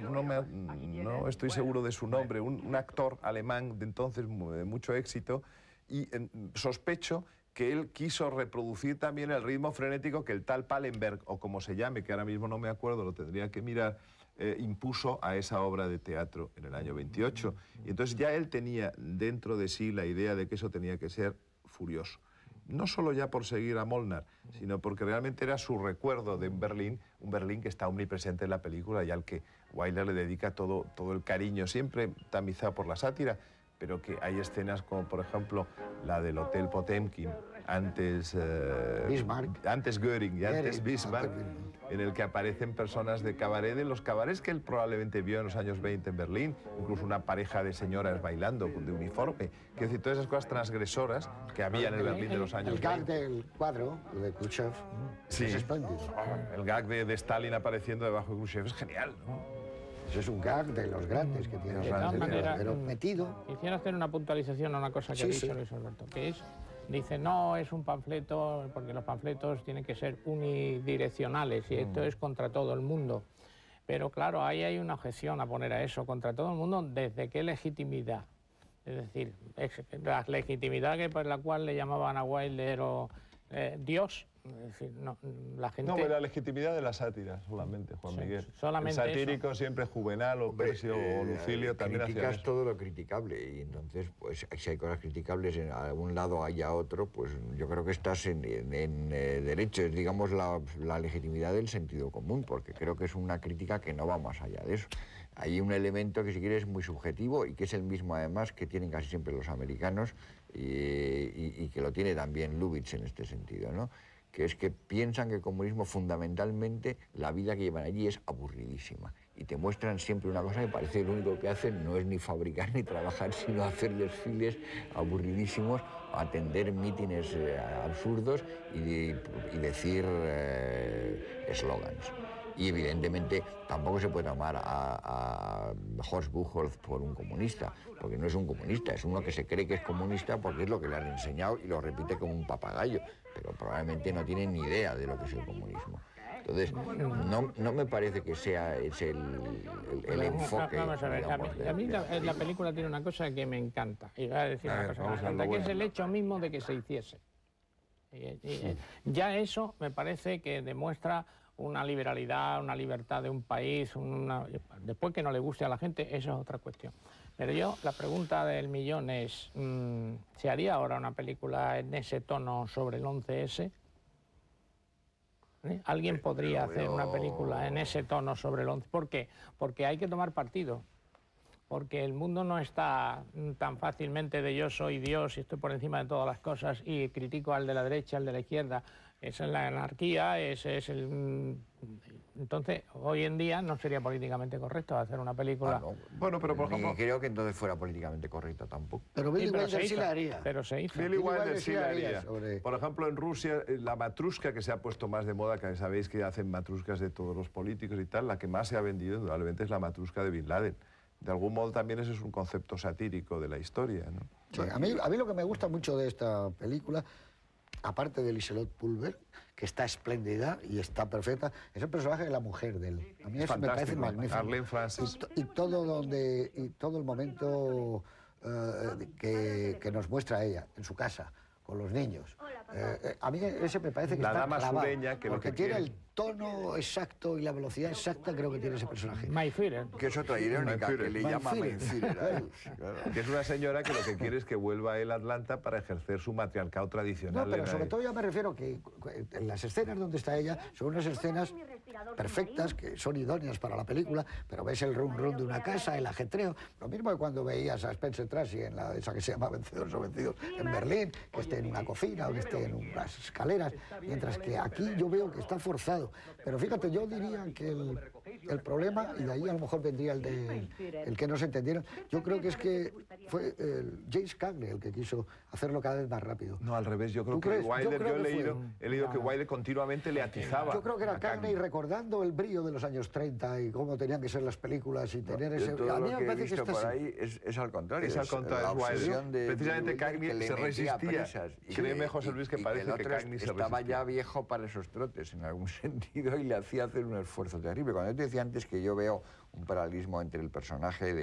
no estoy seguro de su nombre, un actor alemán de entonces de mucho éxito, y sospecho que él quiso reproducir también el ritmo frenético que el tal Pallenberg, o como se llame, que ahora mismo no me acuerdo, lo tendría que mirar, impuso a esa obra de teatro en el año 28. Y entonces ya él tenía dentro de sí la idea de que eso tenía que ser furioso. No solo ya por seguir a Molnar, sino porque realmente era su recuerdo de Berlín, un Berlín que está omnipresente en la película y al que Wilder le dedica todo el cariño, siempre tamizado por la sátira, pero que hay escenas como, por ejemplo, la del Hotel Potemkin, antes Göring y antes Bismarck, en el que aparecen personas de cabaret, de los cabarets que él probablemente vio en los años 20 en Berlín, incluso una pareja de señoras bailando de uniforme. Quiero decir, todas esas cosas transgresoras que había en el Berlín de los años 20. El gag del cuadro de Khrushchev sí, es espléndido. El gag de Stalin apareciendo debajo de Khrushchev es genial, ¿no? Eso es un gag de los grandes que tiene. De todas maneras, pero metido. Quisiera hacer una puntualización a una cosa que ha dicho Luis Alberto, que es, dice, no, es un panfleto, porque los panfletos tienen que ser unidireccionales y esto es contra todo el mundo. Pero claro, ahí hay una objeción a poner a eso, contra todo el mundo, ¿desde qué legitimidad? Es decir, la legitimidad que por la cual le llamaban a Wilder o Dios. Es decir, no, la gente... No, la legitimidad de la sátira solamente, Juan Miguel. Solamente el satírico eso. Siempre Juvenal o Persio o Lucilio también hacían criticas todo lo criticable y entonces, pues, si hay cosas criticables en algún lado haya otro, pues yo creo que estás en derecho, es digamos la legitimidad del sentido común, porque creo que es una crítica que no va más allá de eso. Hay un elemento que si quieres es muy subjetivo y que es el mismo además que tienen casi siempre los americanos y que lo tiene también Lubitsch en este sentido, ¿no? Que es que piensan que el comunismo fundamentalmente, la vida que llevan allí es aburridísima. Y te muestran siempre una cosa que parece que lo único que hacen no es ni fabricar ni trabajar, sino hacer desfiles aburridísimos, atender mítines absurdos y decir eslogans. Y evidentemente tampoco se puede tomar a Horst Buchholz por un comunista, porque no es un comunista, es uno que se cree que es comunista porque es lo que le han enseñado y lo repite como un papagayo, pero probablemente no tiene ni idea de lo que es el comunismo. Entonces, no me parece que sea ese el enfoque. Vamos a ver, a mí la película tiene una cosa que me encanta, y voy a decir una cosa que me encanta, que es el hecho mismo de que se hiciese. Ya eso me parece que demuestra una liberalidad, una libertad de un país, después que no le guste a la gente, eso es otra cuestión. Pero la pregunta del millón es, ¿se haría ahora una película en ese tono sobre el 11S? ¿Alguien podría hacer una película en ese tono sobre el 11? ¿Por qué? Porque hay que tomar partido. Porque el mundo no está tan fácilmente de yo soy Dios y estoy por encima de todas las cosas y critico al de la derecha, al de la izquierda. Esa es la anarquía, ese es el... Entonces, hoy en día no sería políticamente correcto hacer una película... No. Bueno, pero por ejemplo... creo que entonces fuera políticamente correcto tampoco. Pero Billy Wilder sí la haría. Pero se hizo. Billy Wilder sí la haría. Por ejemplo, en Rusia, la matrushka, que se ha puesto más de moda, que sabéis que hacen matruscas de todos los políticos y tal, la que más se ha vendido, indudablemente, es la matrushka de Bin Laden. De algún modo también ese es un concepto satírico de la historia, ¿no? Sí, a mí lo que me gusta mucho de esta película, aparte de Liselott Pulver, que está espléndida y está perfecta, es el personaje de la mujer de él. A mí eso me parece magnífico. Arlene Francis. Y todo el momento que nos muestra ella en su casa, con los niños. A mí ese me parece que la está dama clavado, sureña, que porque lo que tiene quiere... el tono exacto y la velocidad exacta, creo que tiene ese personaje. My Führer. Que es otra irónica, que le llama My Führer a él. Claro. Que es una señora que lo que quiere es que vuelva a él a Atlanta para ejercer su matriarcado tradicional. No, pero sobre todo yo me refiero que en las escenas donde está ella son unas escenas perfectas, que son idóneas para la película, pero ves el rum rum de una casa, el ajetreo, lo mismo que cuando veías a Spencer Tracy en esa que se llama Vencedores o Vencidos en Berlín, que esté en una cocina o que esté en unas escaleras, mientras que aquí yo veo que está forzado. Pero fíjate, yo diría que el problema, y de ahí a lo mejor vendría el que no se entendieron, yo creo que es que fue James Cagney el que quiso hacerlo cada vez más rápido. No, al revés, yo creo que Wilder, yo he leído que Wilder continuamente le atizaba. Yo creo que era Cagney recordando el brillo de los años 30 y cómo tenían que ser las películas y tener ese... A mí me parece que está por ahí es al contrario. Es al contrario, precisamente Cagney se resistía. Créeme, José Luis, que parece que Cagney se estaba ya viejo para esos trotes, en algún sentido, y le hacía hacer un esfuerzo terrible. Cuando yo te decía antes que yo veo un paralelismo entre el personaje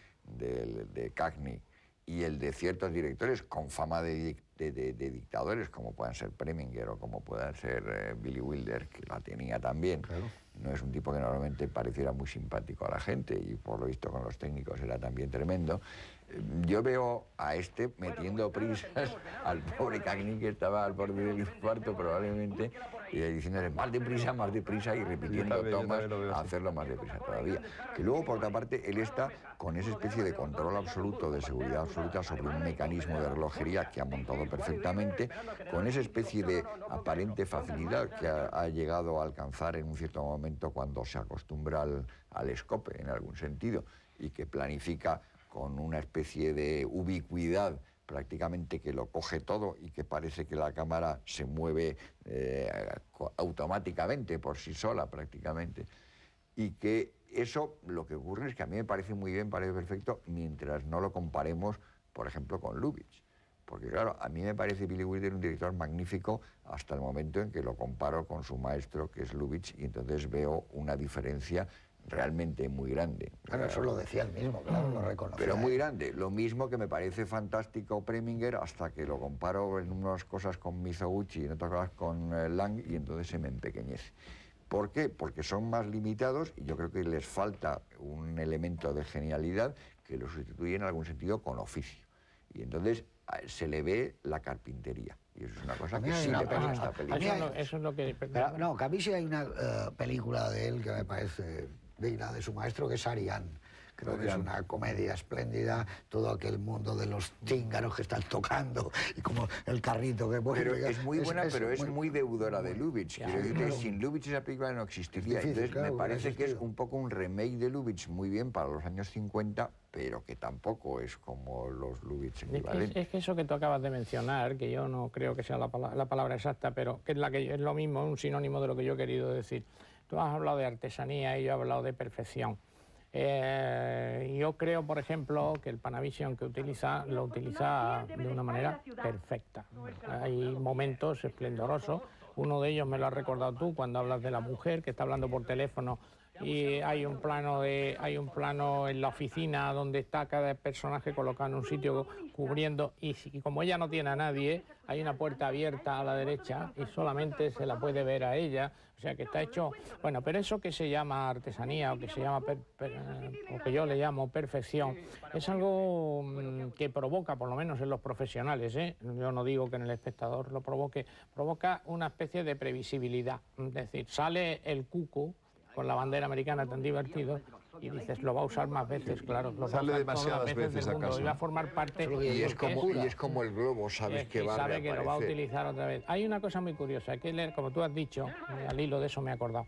de Cagney y el de ciertos directores con fama de dictadores, como puedan ser Preminger o como puedan ser Billy Wilder, que la tenía también. Claro. No es un tipo que normalmente pareciera muy simpático a la gente y por lo visto con los técnicos era también tremendo. Yo veo a este metiendo prisas al pobre Cagney, que estaba al borde del infarto probablemente, y diciéndole más deprisa y repitiendo tomas a hacerlo más deprisa todavía. Que luego, por otra parte, él está con esa especie de control absoluto, de seguridad absoluta sobre un mecanismo de relojería que ha montado perfectamente, con esa especie de aparente facilidad que ha llegado a alcanzar en un cierto momento cuando se acostumbra al escope, en algún sentido, y que planifica con una especie de ubicuidad prácticamente que lo coge todo y que parece que la cámara se mueve automáticamente por sí sola prácticamente. Y que eso, lo que ocurre es que a mí me parece muy bien, parece perfecto, mientras no lo comparemos, por ejemplo, con Lubitsch. Porque claro, a mí me parece Billy Wilder un director magnífico hasta el momento en que lo comparo con su maestro, que es Lubitsch, y entonces veo una diferencia realmente muy grande. Claro, eso lo decía él mismo, claro, lo reconocía. Pero muy grande. Lo mismo que me parece fantástico Preminger hasta que lo comparo en unas cosas con Mizoguchi y en otras cosas con Lang, y entonces se me empequeñece. ¿Por qué? Porque son más limitados y yo creo que les falta un elemento de genialidad que lo sustituye en algún sentido con oficio. Y entonces se le ve la carpintería. Y eso es una cosa que sí le pasa a esta película. Eso es lo que... No, que a mí sí hay una película de él que me parece digna de su maestro, que es Ariane. Creo que es una comedia espléndida, todo aquel mundo de los cíngaros que están tocando y como el carrito que mueve. Pero es muy buena, pero es muy deudora de Lubitsch. Quiero decir que sin Lubitsch esa película no existiría. Difícil, entonces claro, me parece que es un poco un remake de Lubitsch, muy bien para los años 50, pero que tampoco es como los Lubitsch equivalentes. Es que eso que tú acabas de mencionar, que yo no creo que sea la palabra exacta, pero que es lo mismo, es un sinónimo de lo que yo he querido decir. Tú has hablado de artesanía y yo he hablado de perfección. Yo creo, por ejemplo, que el Panavision que lo utiliza de una manera perfecta. Hay momentos esplendorosos. Uno de ellos me lo has recordado tú cuando hablas de la mujer que está hablando por teléfono y hay un plano en la oficina donde está cada personaje colocado en un sitio cubriendo y como ella no tiene a nadie, hay una puerta abierta a la derecha y solamente se la puede ver a ella, o sea que está hecho, bueno, pero eso que se llama artesanía o que se llama o que yo le llamo perfección, es algo que provoca, por lo menos en los profesionales, yo no digo que en el espectador lo provoque, provoca una especie de previsibilidad, es decir, sale el cuco con la bandera americana tan divertido y dices, lo va a usar más veces, claro. Sale demasiadas veces acaso. Y va a formar parte... Y es como el globo, sabes que va a reaparecer. Sabe que lo va a utilizar otra vez. Hay una cosa muy curiosa, hay que leer, como tú has dicho, al hilo de eso me he acordado.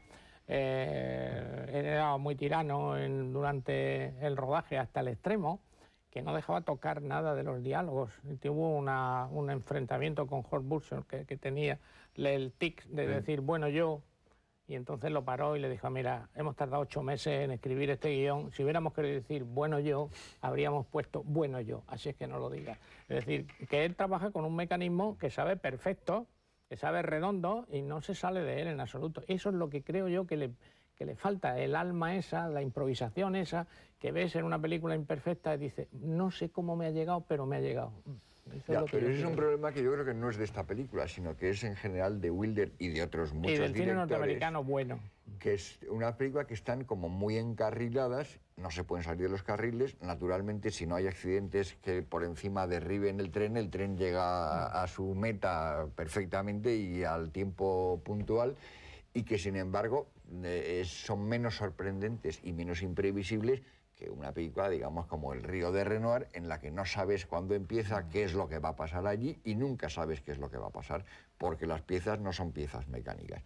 Era muy tirano durante el rodaje hasta el extremo, que no dejaba tocar nada de los diálogos. Tuvo un enfrentamiento con Horst Buschor que tenía el tic de decir, bueno, yo... Y entonces lo paró y le dijo, mira, hemos tardado 8 meses en escribir este guión. Si hubiéramos querido decir bueno yo, habríamos puesto bueno yo. Así es que no lo digas. Es decir, que él trabaja con un mecanismo que sabe perfecto, que sabe redondo y no se sale de él en absoluto. Eso es lo que creo yo que le falta, el alma esa, la improvisación esa, que ves en una película imperfecta y dices, no sé cómo me ha llegado, pero me ha llegado. Ya, pero ese es un problema que yo creo que no es de esta película, sino que es en general de Wilder y de otros muchos directores. Y del cine norteamericano bueno. Que es una película que están como muy encarriladas, no se pueden salir de los carriles. Naturalmente, si no hay accidentes que por encima derriben el tren llega a su meta perfectamente y al tiempo puntual. Y que, sin embargo, son menos sorprendentes y menos imprevisibles que una película, digamos, como El río de Renoir, en la que no sabes cuándo empieza, qué es lo que va a pasar allí, y nunca sabes qué es lo que va a pasar, porque las piezas no son piezas mecánicas.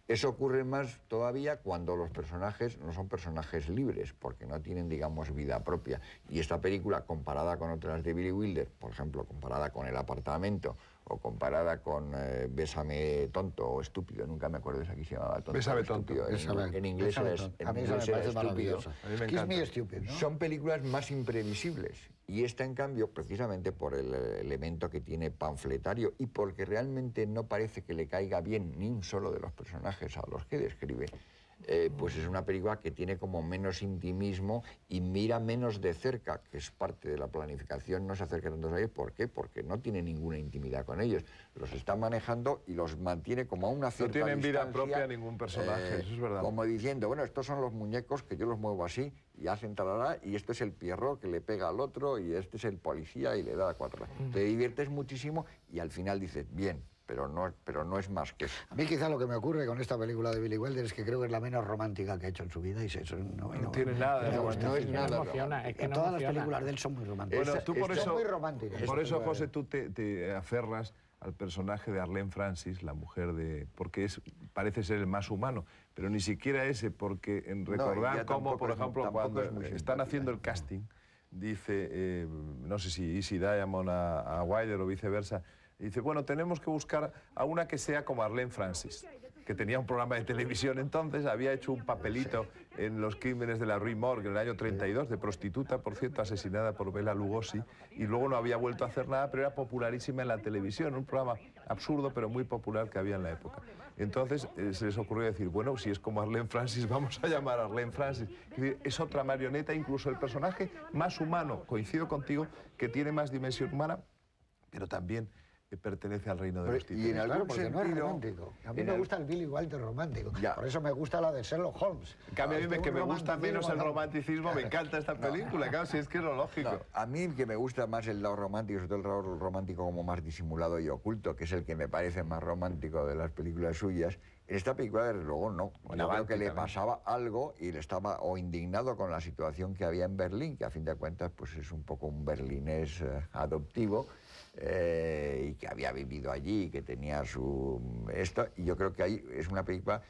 Eso ocurre más todavía cuando los personajes no son personajes libres, porque no tienen, digamos, vida propia. Y esta película, comparada con otras de Billy Wilder, por ejemplo, comparada con El apartamento, o comparada con Bésame tonto o estúpido, nunca me acuerdo esa que se llamaba tonto. Bésame tonto. En inglés era estúpido. Kiss Me Stupid, ¿no? Son películas más imprevisibles. Y esta, en cambio, precisamente por el elemento que tiene panfletario y porque realmente no parece que le caiga bien ni un solo de los personajes a los que describe, pues es una película que tiene como menos intimismo y mira menos de cerca, que es parte de la planificación, no se acerca tanto a ellos. ¿Por qué? Porque no tiene ninguna intimidad con ellos. Los está manejando y los mantiene como a una cierta distancia. No tienen vida propia ningún personaje, eso es verdad. Como diciendo, bueno, estos son los muñecos que yo los muevo así y hacen talará, y este es el Pierrot que le pega al otro, y este es el policía y le da 4. Te diviertes muchísimo y al final dices, bien, pero no es más que eso. A mí quizá lo que me ocurre con esta película de Billy Wilder es que creo que es la menos romántica que ha hecho en su vida, y eso no tiene nada. No es nada. Todas las películas de él son muy románticas. Bueno, tú son muy románticas. Por eso, José, tú te aferras al personaje de Arlene Francis, la mujer de... porque parece ser el más humano, pero ni siquiera ese, porque en recordar cómo, por ejemplo, cuando están haciendo el casting, dice, no sé si Easy Diamond a Wilder o viceversa, dice, bueno, tenemos que buscar a una que sea como Arlene Francis, que tenía un programa de televisión entonces, había hecho un papelito en Los crímenes de la Rue Morgue en el año 32, de prostituta, por cierto, asesinada por Bela Lugosi, y luego no había vuelto a hacer nada, pero era popularísima en la televisión, un programa absurdo, pero muy popular que había en la época. Entonces se les ocurrió decir, bueno, si es como Arlene Francis, vamos a llamar a Arlene Francis. Es otra marioneta, incluso el personaje más humano, coincido contigo, que tiene más dimensión humana, pero también que pertenece al reino de los títulos. Y en algún sentido, no es romántico. A mí me gusta el Billy Wilder romántico. Ya. Por eso me gusta la de Sherlock Holmes. En cambio, a mí que me gusta menos el romanticismo, me encanta esta película. Claro, si es que es lo lógico. No, a mí que me gusta más el lado romántico, sobre todo el lado romántico como más disimulado y oculto, que es el que me parece más romántico de las películas suyas. En esta película, desde luego, no. Yo creo que le pasaba algo y le estaba o indignado con la situación que había en Berlín, que a fin de cuentas pues es un poco un berlinés adoptivo, y que había vivido allí, que tenía su... y yo creo que ahí es una película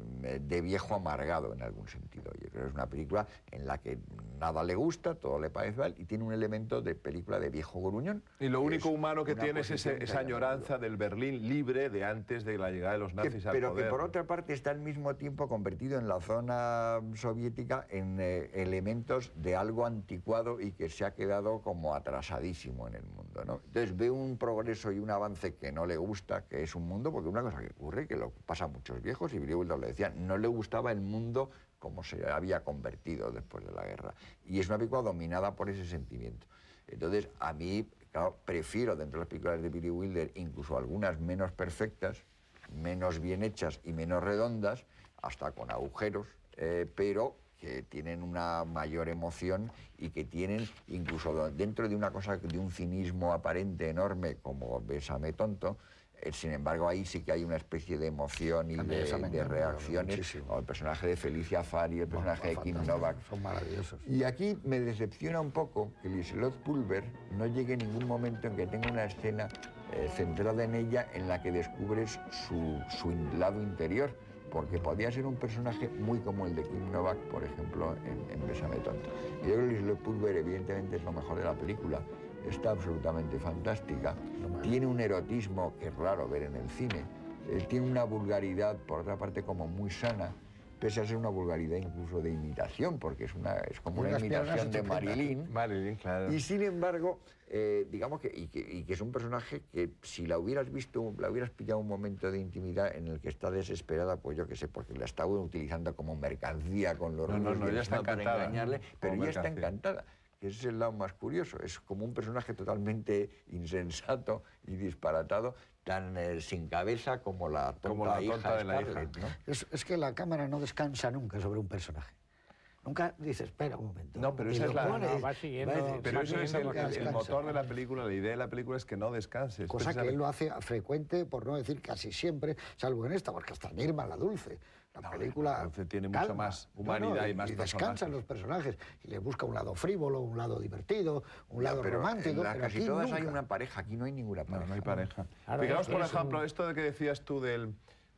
de viejo amargado en algún sentido. Yo creo que es una película en la que nada le gusta, todo le parece mal, y tiene un elemento de película de viejo gruñón. Y lo único humano que tiene es esa añoranza del Berlín libre de antes de la llegada de los nazis al poder. Pero que por otra parte está al mismo tiempo convertido en la zona soviética en elementos de algo anticuado y que se ha quedado como atrasadísimo en el mundo, ¿no? Entonces ve un progreso y un avance que no le gusta, que es un mundo, porque una cosa que ocurre, que lo pasa a muchos viejos, y Billy Wilder le decía, no le gustaba el mundo como se había convertido después de la guerra. Y es una película dominada por ese sentimiento. Entonces, a mí, claro, prefiero dentro de las películas de Billy Wilder, incluso algunas menos perfectas, menos bien hechas y menos redondas, hasta con agujeros, pero que tienen una mayor emoción y que tienen, incluso dentro de una cosa, de un cinismo aparente enorme como Bésame tonto, sin embargo, ahí sí que hay una especie de emoción y de reacciones. El personaje de Felicia Fari, el personaje de Kim Novak. Son maravillosos. Y aquí me decepciona un poco que Liselott Pulver no llegue en ningún momento en que tenga una escena centrada en ella en la que descubres su lado interior, porque podía ser un personaje muy como el de Kim Novak, por ejemplo, en Bésame tonto. Y yo creo que Liselott Pulver evidentemente es lo mejor de la película. Está absolutamente fantástica, tiene un erotismo que es raro ver en el cine, tiene una vulgaridad, por otra parte, como muy sana, pese a ser una vulgaridad incluso de imitación, porque es como una imitación de Marilyn. Marilyn, claro. Y sin embargo, digamos que es un personaje que si la hubieras visto, la hubieras pillado un momento de intimidad en el que está desesperada, pues yo qué sé, porque la está utilizando como mercancía con los rudos ya está para engañarle, pero ya está encantada. Ese es el lado más curioso, es como un personaje totalmente insensato y disparatado, tan sin cabeza como la tonta hija de la Scarlett, ¿no? Es que la cámara no descansa nunca sobre un personaje. Nunca dice, espera un momento. No, pero esa es va siguiendo. Pero eso es el motor de la película, la idea de la película es que no descanses. Cosa que él lo hace frecuente, por no decir casi siempre, salvo en esta, porque hasta en Irma la Dulce. La película tiene mucha más humanidad y más personajes. Descansan los personajes y les busca un lado frívolo, un lado divertido, un lado romántico. Pero casi todas hay una pareja, aquí no hay ninguna pareja. No hay pareja. Fijaos, por ejemplo, esto de que decías tú del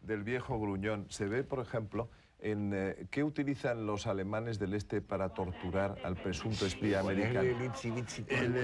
del viejo gruñón. Se ve, por ejemplo, en qué utilizan los alemanes del este para torturar al presunto espía americano. El Itsy Bitsy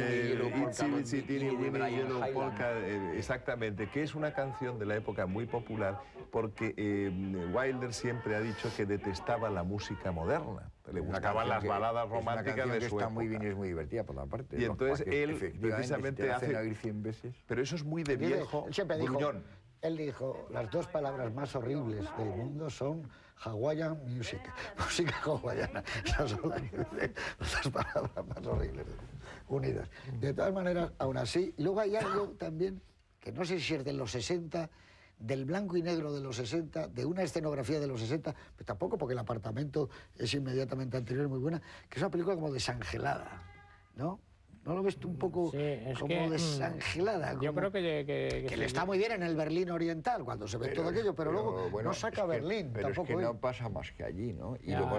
Teeny Weeny Yellow Polka, exactamente, que es una canción de la época muy popular porque Wilder siempre ha dicho que detestaba la música moderna. Le gustaban las baladas románticas de su época. Está muy bien y es muy divertida por la parte. Y entonces él precisamente hace... oír 100 veces. Pero eso es muy de viejo gruñón. Él dijo, las dos palabras más horribles del mundo son Hawaiian music, música hawaiana. Esas son las dos palabras más horribles del mundo, unidas. De todas maneras, aún así, luego hay algo también, que no sé si es de los 60, del blanco y negro de los 60, de una escenografía de los 60, pues tampoco porque El apartamento es inmediatamente anterior y muy buena, que es una película como desangelada, ¿no? ¿No lo ves tú un poco como desangelada? Yo creo que le está muy bien en el Berlín oriental, cuando se ve todo aquello, pero luego bueno, no saca Berlín. Pero tampoco es que no pasa más que allí, ¿no? Y ya, luego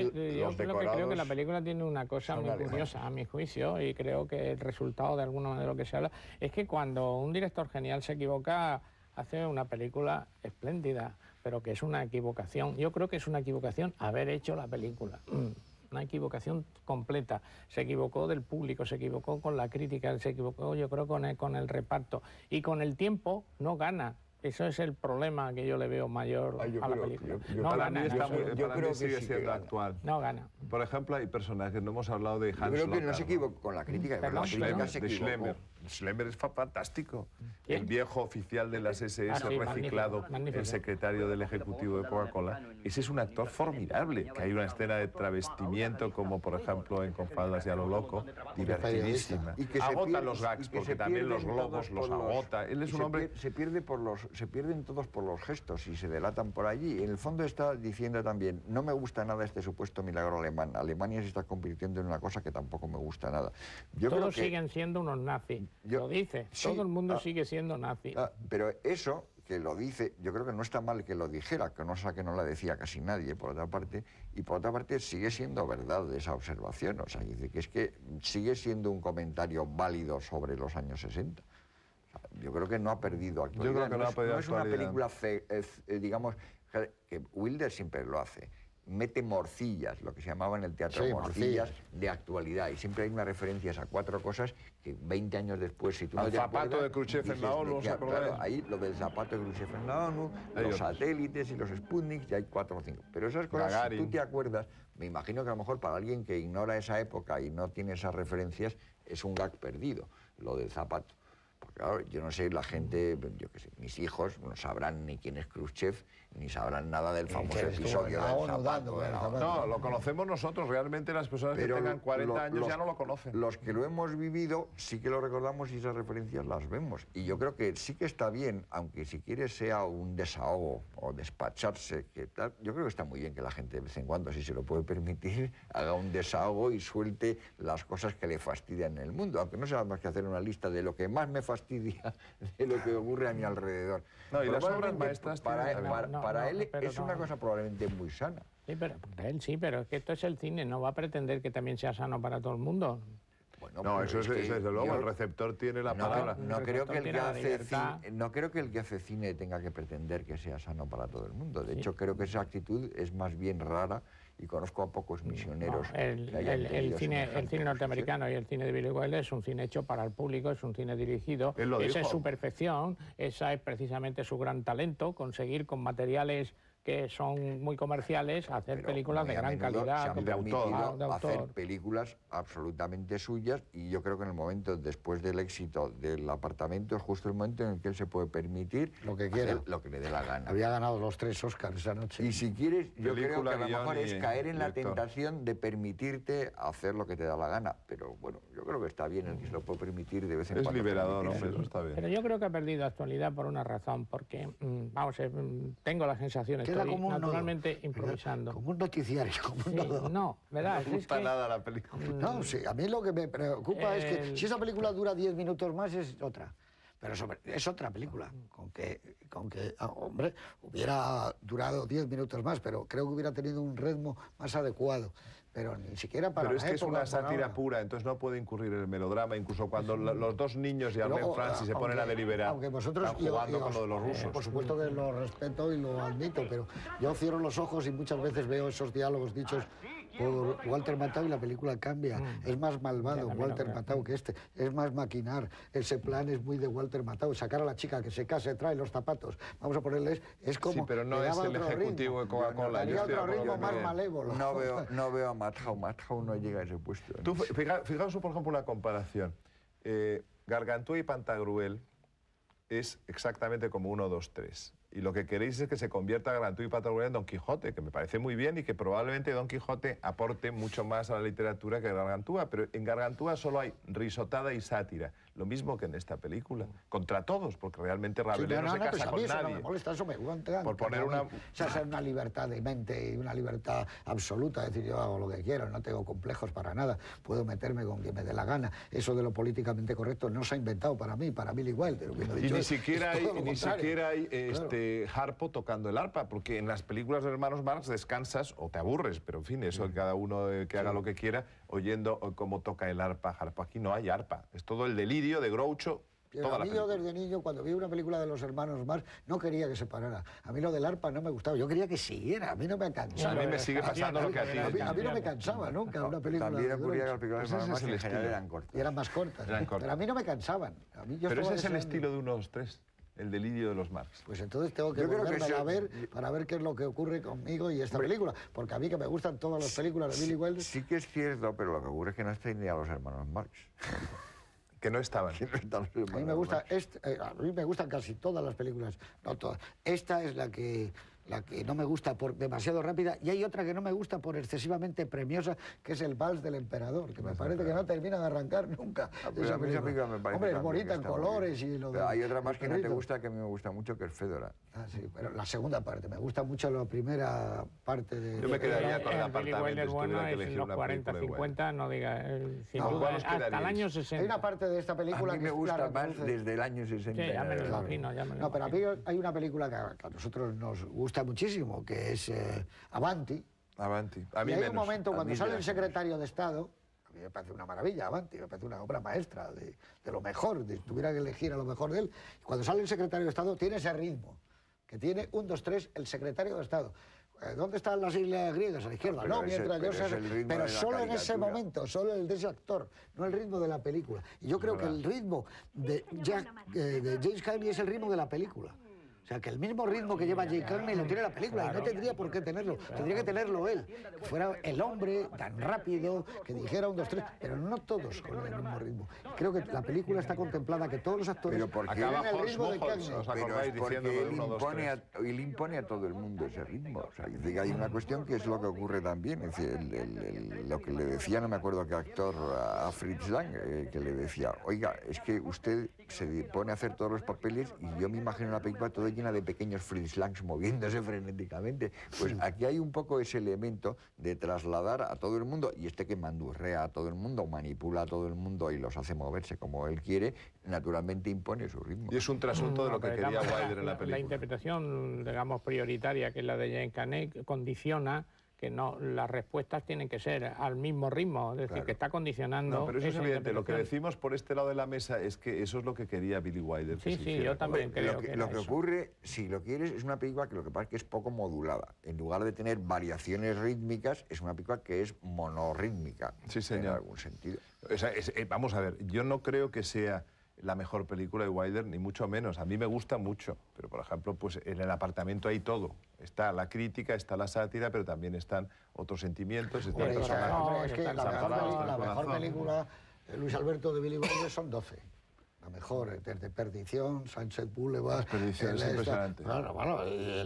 yo creo que la película tiene una cosa muy curiosa, a mi juicio, y creo que el resultado de alguna manera de lo que se habla, es que cuando un director genial se equivoca, hace una película espléndida, pero que es una equivocación. Yo creo que es una equivocación haber hecho la película. Una equivocación completa. Se equivocó del público, se equivocó con la crítica, se equivocó, yo creo, con el reparto. Y con el tiempo no gana. Eso es el problema que yo le veo mayor a la película. Para mí sigue siendo actual. No gana. Por ejemplo, hay personajes, no hemos hablado de Hans Yo creo que Lothar, no se equivocó con la crítica, de Schlemmer. Schlemmer es fantástico. ¿Quién? El viejo oficial de las SS reciclado, magnífico. el secretario del Ejecutivo de Coca-Cola. Ese es un actor formidable, que hay una escena de travestimiento, como por ejemplo en Con faldas y a lo loco, divertidísima. Y que agota los gags, porque también los globos los agota. Él es un hombre... Se pierden todos por los gestos y se delatan por allí. En el fondo está diciendo también, no me gusta nada este supuesto milagro alemán. Alemania se está convirtiendo en una cosa que tampoco me gusta nada. Todos siguen siendo unos nazis. Lo dice, sí, todo el mundo sigue siendo nazi. Pero eso, que lo dice, yo creo que no está mal que lo dijera, que no la decía casi nadie, por otra parte, y por otra parte sigue siendo verdad esa observación, o sea, dice que es que sigue siendo un comentario válido sobre los años 60. O sea, yo creo que no ha perdido actualidad. Yo creo que no ha perdido actualidad. No es una película, digamos, que Wilder siempre lo hace. Mete morcillas, lo que se llamaba en el teatro morcillas de actualidad. Y siempre hay unas referencias a 4 cosas que 20 años después, si tú no te acuerdas... El zapato de Khrushchev en la ONU, ¿os acordáis? Claro, ahí lo del zapato de Khrushchev en la ONU, los satélites y los Sputniks, y hay 4 o 5. Pero esas cosas, Gagarin. si tú te acuerdas, me imagino que a lo mejor para alguien que ignora esa época y no tiene esas referencias, es un gag perdido, lo del zapato. Porque claro, yo no sé, la gente, yo qué sé, mis hijos no sabrán ni quién es Khrushchev, ni sabrán nada del famoso episodio del zapato. No, lo conocemos nosotros, realmente las personas que tengan 40 años ya no lo conocen. Los que lo hemos vivido sí que lo recordamos y esas referencias las vemos. Y yo creo que sí que está bien, aunque si quieres sea un desahogo o despacharse, que tal, yo creo que está muy bien que la gente de vez en cuando, si se lo puede permitir, haga un desahogo y suelte las cosas que le fastidian en el mundo, aunque no sea más que hacer una lista de lo que más me fastidia de lo que ocurre a mi alrededor. No, y las obras maestras para él es una cosa probablemente muy sana. Sí, pero para él sí, pero es que esto es el cine, no va a pretender que también sea sano para todo el mundo. Bueno, no, eso es desde luego, el receptor tiene la palabra. No creo que el que hace cine tenga que pretender que sea sano para todo el mundo. De hecho, creo que esa actitud es más bien rara y conozco a pocos misioneros. El cine norteamericano y el cine de Billy Wilder es un cine hecho para el público, es un cine dirigido. Esa es su perfección, esa es precisamente su gran talento, conseguir con materiales que son muy comerciales, hacer películas de gran calidad, de autor. Hacer películas absolutamente suyas, y yo creo que en el momento, después del éxito del apartamento, es justo el momento en el que él se puede permitir lo que quiera, lo que le dé la gana. Había ganado los 3 Oscars esa noche. Y si quieres, yo creo que a lo mejor es caer en la tentación de permitirte hacer lo que te da la gana, pero bueno, yo creo que está bien el que se lo puede permitir de vez en cuando. Es liberador, hombre, eso está bien. Pero yo creo que ha perdido actualidad por una razón, porque, vamos, tengo la sensación, estoy naturalmente improvisando. Como un noticiario, como un nodo. No, ¿verdad? No me gusta nada la película. No, sí, a mí lo que me preocupa es que si esa película dura 10 minutos más es otra. Pero es otra película, con que hombre, hubiera durado 10 minutos más, pero creo que hubiera tenido un ritmo más adecuado. Pero ni siquiera para Pero es la que es época, una sátira pura, entonces no puede incurrir en el melodrama, incluso cuando los dos niños y Arlene Francis se ponen a deliberar, aunque vosotros, están jugando con lo de los rusos. Por supuesto que lo respeto y lo admito, pero yo cierro los ojos y muchas veces veo esos diálogos dichos por Walter Matthau y la película cambia. Es más malvado Walter Matthau que este, es más maquinar. Ese plan es muy de Walter Matthau, sacar a la chica que se case, trae los zapatos, vamos a ponerles, es como... Sí, pero no es el ejecutivo de Coca-Cola. Haría otro ritmo más malévolo. No veo a Matthau no llega a ese puesto. Tú, fijaos, por ejemplo, una comparación. Gargantúa y Pantagruel es exactamente como 1, 2, 3. Y lo que queréis es que se convierta Gargantúa y Pantagruel en Don Quijote, que me parece muy bien y que probablemente Don Quijote aporte mucho más a la literatura que Gargantúa, pero en Gargantúa solo hay risotada y sátira, lo mismo que en esta película, contra todos, porque realmente Rabelais no se casa con nadie. No me molesta, eso me gusta. Por poner una... O sea, es una libertad de mente y una libertad absoluta, es decir, yo hago lo que quiero, no tengo complejos para nada, puedo meterme con quien me dé la gana. Eso de lo políticamente correcto no se ha inventado para mí, para Billy Wilder. Y ni siquiera hay Harpo tocando el arpa, porque en las películas de hermanos Marx descansas o te aburres, pero en fin, eso cada uno que haga lo que quiera, oyendo cómo toca el arpa Harpo. Aquí no hay arpa, es todo el delirio de Groucho. A mí yo desde niño, cuando vi una película de los hermanos Marx, no quería que se parara. A mí lo del arpa no me gustaba, yo quería que siguiera, a mí no me cansaba. A mí me sigue pasando lo que a ti. A mí no me cansaba nunca una película. También ocurría que las películas de hermanos Marx en general eran cortas. Y eran más cortas. Pero a mí no me cansaban. Pero ese es el estilo de 1, 2, 3. El delirio de los Marx. Pues entonces tengo que volverla a ver para ver qué es lo que ocurre conmigo y esta película. Porque a mí que me gustan todas las películas de Billy Wilder... Sí que es cierto, pero lo que ocurre es que no estáis ni a los hermanos Marx. Que no estaban. A mí me gustan casi todas las películas, no todas. Esta es la que no me gusta por demasiado rápida, y hay otra que no me gusta por excesivamente premiosa, que es el Vals del Emperador, que me parece que no termina de arrancar nunca. Esa película me parece, hombre, es bonita en colores y lo de... Hay otra más que no te gusta, que a mí me gusta mucho, que es Fedora. Ah, sí, pero la segunda parte, me gusta mucho la primera parte de... Yo me quedaría con el apartamento, bueno, es en los 40, 50, no diga, sin duda, hasta el año 60. Hay una parte de esta película a mí me gusta más desde el año 60. Sí, ya me lo imagino, No, pero a mí hay una película que a nosotros nos gusta muchísimo, que es Avanti. Avanti. A mí y hay menos. un momento cuando sale el secretario de Estado, a mí me parece una maravilla Avanti, me parece una obra maestra de lo mejor, tuviera que elegir a lo mejor de él. Y cuando sale el secretario de Estado tiene ese ritmo, que tiene 1, 2, 3, el secretario de Estado. ¿Dónde están las islas griegas? A la izquierda. No, mientras yo sé... Pero solo en ese momento, solo el de ese actor, no el ritmo de la película. Y yo creo que el ritmo de James Cagney es el ritmo de la película. O sea, que el mismo ritmo que lleva Jay Cagney lo tiene la película, y no tendría por qué tenerlo, tendría que tenerlo él. Que fuera el hombre tan rápido, que dijera 1, 2, 3, pero no todos con el mismo ritmo. Creo que la película está contemplada que todos los actores tienen el ritmo de Cagney. Pero es porque él impone a todo el mundo ese ritmo. O sea, hay una cuestión que es lo que ocurre también. Es decir, lo que le decía, no me acuerdo qué actor, a Fritz Lang, que le decía, oiga, es que usted se pone a hacer todos los papeles y yo me imagino la película todo llena de pequeños Fritz Langs moviéndose frenéticamente. Pues aquí hay un poco ese elemento de trasladar a todo el mundo, y que mandurrea a todo el mundo, manipula a todo el mundo y los hace moverse como él quiere, naturalmente impone su ritmo. Y es un trasunto de lo que quería Wilder en la película. La interpretación, digamos, prioritaria, que es la de James Cagney, condiciona que no, las respuestas tienen que ser al mismo ritmo, es decir, que está condicionando... No, pero eso es evidente, lo que decimos por este lado de la mesa es que eso es lo que quería Billy Wilder. Sí, yo también creo que lo que ocurre, si lo quieres, es una película que lo que pasa es que es poco modulada. En lugar de tener variaciones rítmicas, es una película que es monorrítmica, sí, señor, en algún sentido. O sea, vamos a ver, yo no creo que sea la mejor película de Wilder, ni mucho menos. A mí me gusta mucho, pero por ejemplo, pues en El apartamento hay todo. Está la crítica, está la sátira, pero también están otros sentimientos. Está es que la mejor película de Luis Alberto de Billy Wilder son 12. La mejor, desde Perdición, Sunset Boulevard... Perdición, es impresionante. Bueno,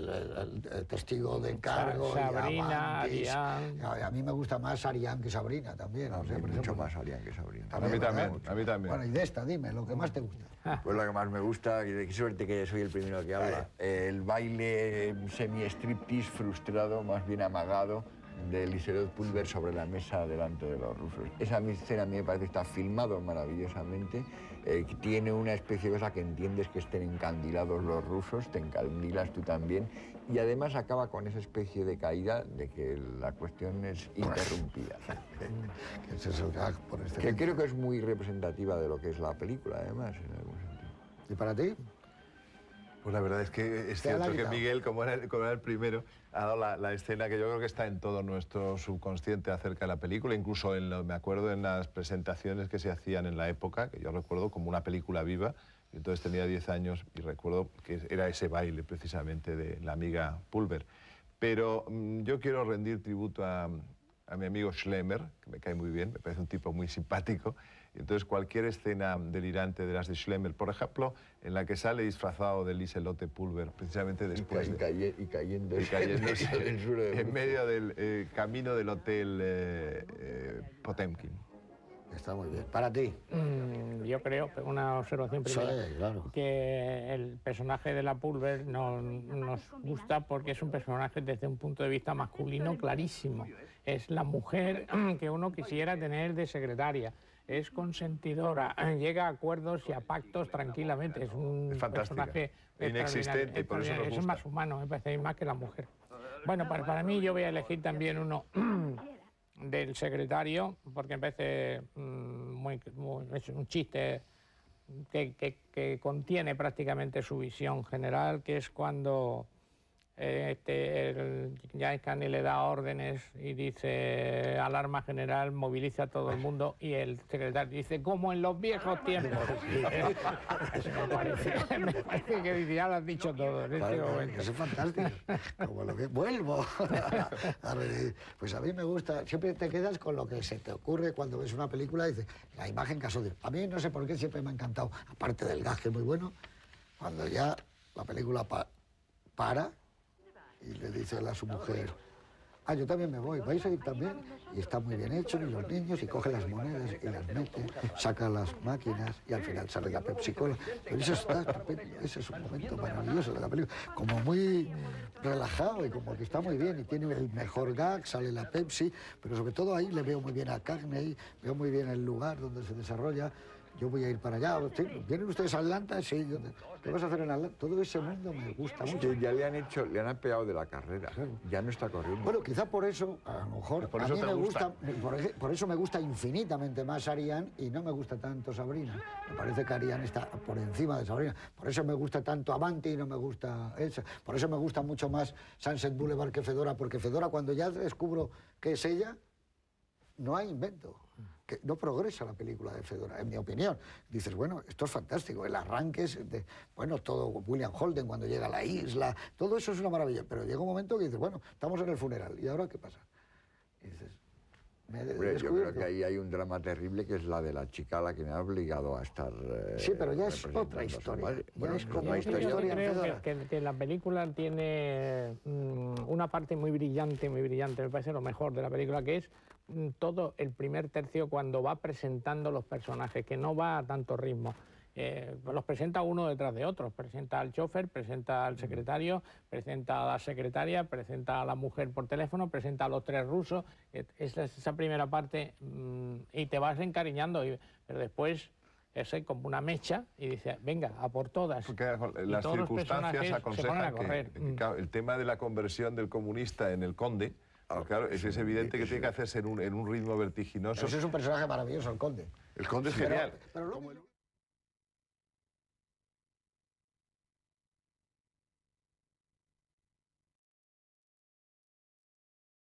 el testigo de encargo... Sabrina, Ariane... A mí me gusta más Ariane que Sabrina también. No, mucho más Ariane que Sabrina. A mí también. Bueno, y de esta, dime, lo que más te gusta. Pues lo que más me gusta, y de qué suerte que soy el primero que habla, el baile semi-striptease frustrado, más bien amagado, de Liselott Pulver sobre la mesa delante de los rusos. Esa escena a mí me parece que está filmado maravillosamente, tiene una especie de cosa que entiendes que estén encandilados los rusos, te encandilas tú también, y además acaba con esa especie de caída de que la cuestión es interrumpida. Ese es el gag por este que creo que es muy representativa de lo que es la película, además, en algún sentido. ¿Y para ti? Pues la verdad es que es cierto que Miguel, como era el primero, ha dado la escena que yo creo que está en todo nuestro subconsciente acerca de la película, incluso me acuerdo en las presentaciones que se hacían en la época, que yo recuerdo como una película viva. Entonces tenía 10 años y recuerdo que era ese baile precisamente de la amiga Pulver. Pero yo quiero rendir tributo a mi amigo Schlemmer, que me cae muy bien, me parece un tipo muy simpático. Y entonces cualquier escena delirante de las de Schlemmer, por ejemplo, en la que sale disfrazado de Liselott Pulver, precisamente después y cayéndose en medio del camino del hotel Potemkin. Está muy bien. ¿Para ti? Yo creo, una observación primera, sí, claro, que el personaje de la Pulver nos gusta porque es un personaje desde un punto de vista masculino clarísimo. Es la mujer que uno quisiera tener de secretaria. Es consentidora, llega a acuerdos y a pactos tranquilamente. Es un personaje inexistente, por eso nos gusta. Es más humano, me parece, más que la mujer. Bueno, para mí yo voy a elegir también uno del secretario, porque me parece es un chiste que contiene prácticamente su visión general, que es cuando James Cagney le da órdenes y dice alarma general, moviliza a todo el mundo, y el secretario dice como en los viejos tiempos. me parece que ya lo has dicho todo en este momento. Eso es fantástico. Como lo que vuelvo. Pues a mí me gusta, siempre te quedas con lo que se te ocurre cuando ves una película y dices, la imagen caso de... A mí no sé por qué siempre me ha encantado, aparte del gas que es muy bueno, cuando ya la película para y le dice a su mujer, yo también me voy, ¿vais a ir también? Y está muy bien hecho, y los niños, y coge las monedas y las mete, saca las máquinas y al final sale la Pepsi Cola. Pero eso está estupendo, ese es un momento maravilloso de la película, como muy relajado y como que está muy bien y tiene el mejor gag, sale la Pepsi, pero sobre todo ahí le veo muy bien a Cagney, veo muy bien el lugar donde se desarrolla. Yo voy a ir para allá. ¿Vienen ustedes a Atlanta? Sí. ¿Qué vas a hacer en Atlanta? Todo ese mundo me gusta mucho. Ya le han apeado de la carrera. Claro. Ya no está corriendo. Bueno, quizá por eso, a lo mejor, por eso a mí me gusta. Por eso me gusta infinitamente más Ariane y no me gusta tanto Sabrina. Me parece que Ariane está por encima de Sabrina. Por eso me gusta tanto Avanti y no me gusta esa. Por eso me gusta mucho más Sunset Boulevard que Fedora, porque Fedora, cuando ya descubro que es ella, no hay invento. Que no progresa la película de Fedora, en mi opinión. Dices, bueno, esto es fantástico, el arranque es todo William Holden cuando llega a la isla, todo eso es una maravilla, pero llega un momento que dices, bueno, estamos en el funeral, ¿y ahora qué pasa? Y dices, yo creo que ahí hay un drama terrible, que es la de la chica a la que me ha obligado a estar... sí, pero ya es otra historia. Ya es como otra historia. Yo creo que la película tiene una parte muy brillante, me parece lo mejor de la película, que es todo el primer tercio cuando va presentando los personajes, que no va a tanto ritmo. Los presenta uno detrás de otro, presenta al chofer, presenta al secretario, presenta a la secretaria, presenta a la mujer por teléfono, presenta a los tres rusos. Esa primera parte y te vas encariñando, pero después es como una mecha y dice, venga, a por todas. Porque las circunstancias aconsejan que el tema de la conversión del comunista en el conde, claro, es evidente que tiene que hacerse en un ritmo vertiginoso. Pero ese es un personaje maravilloso, el conde. El conde es genial. Pero luego...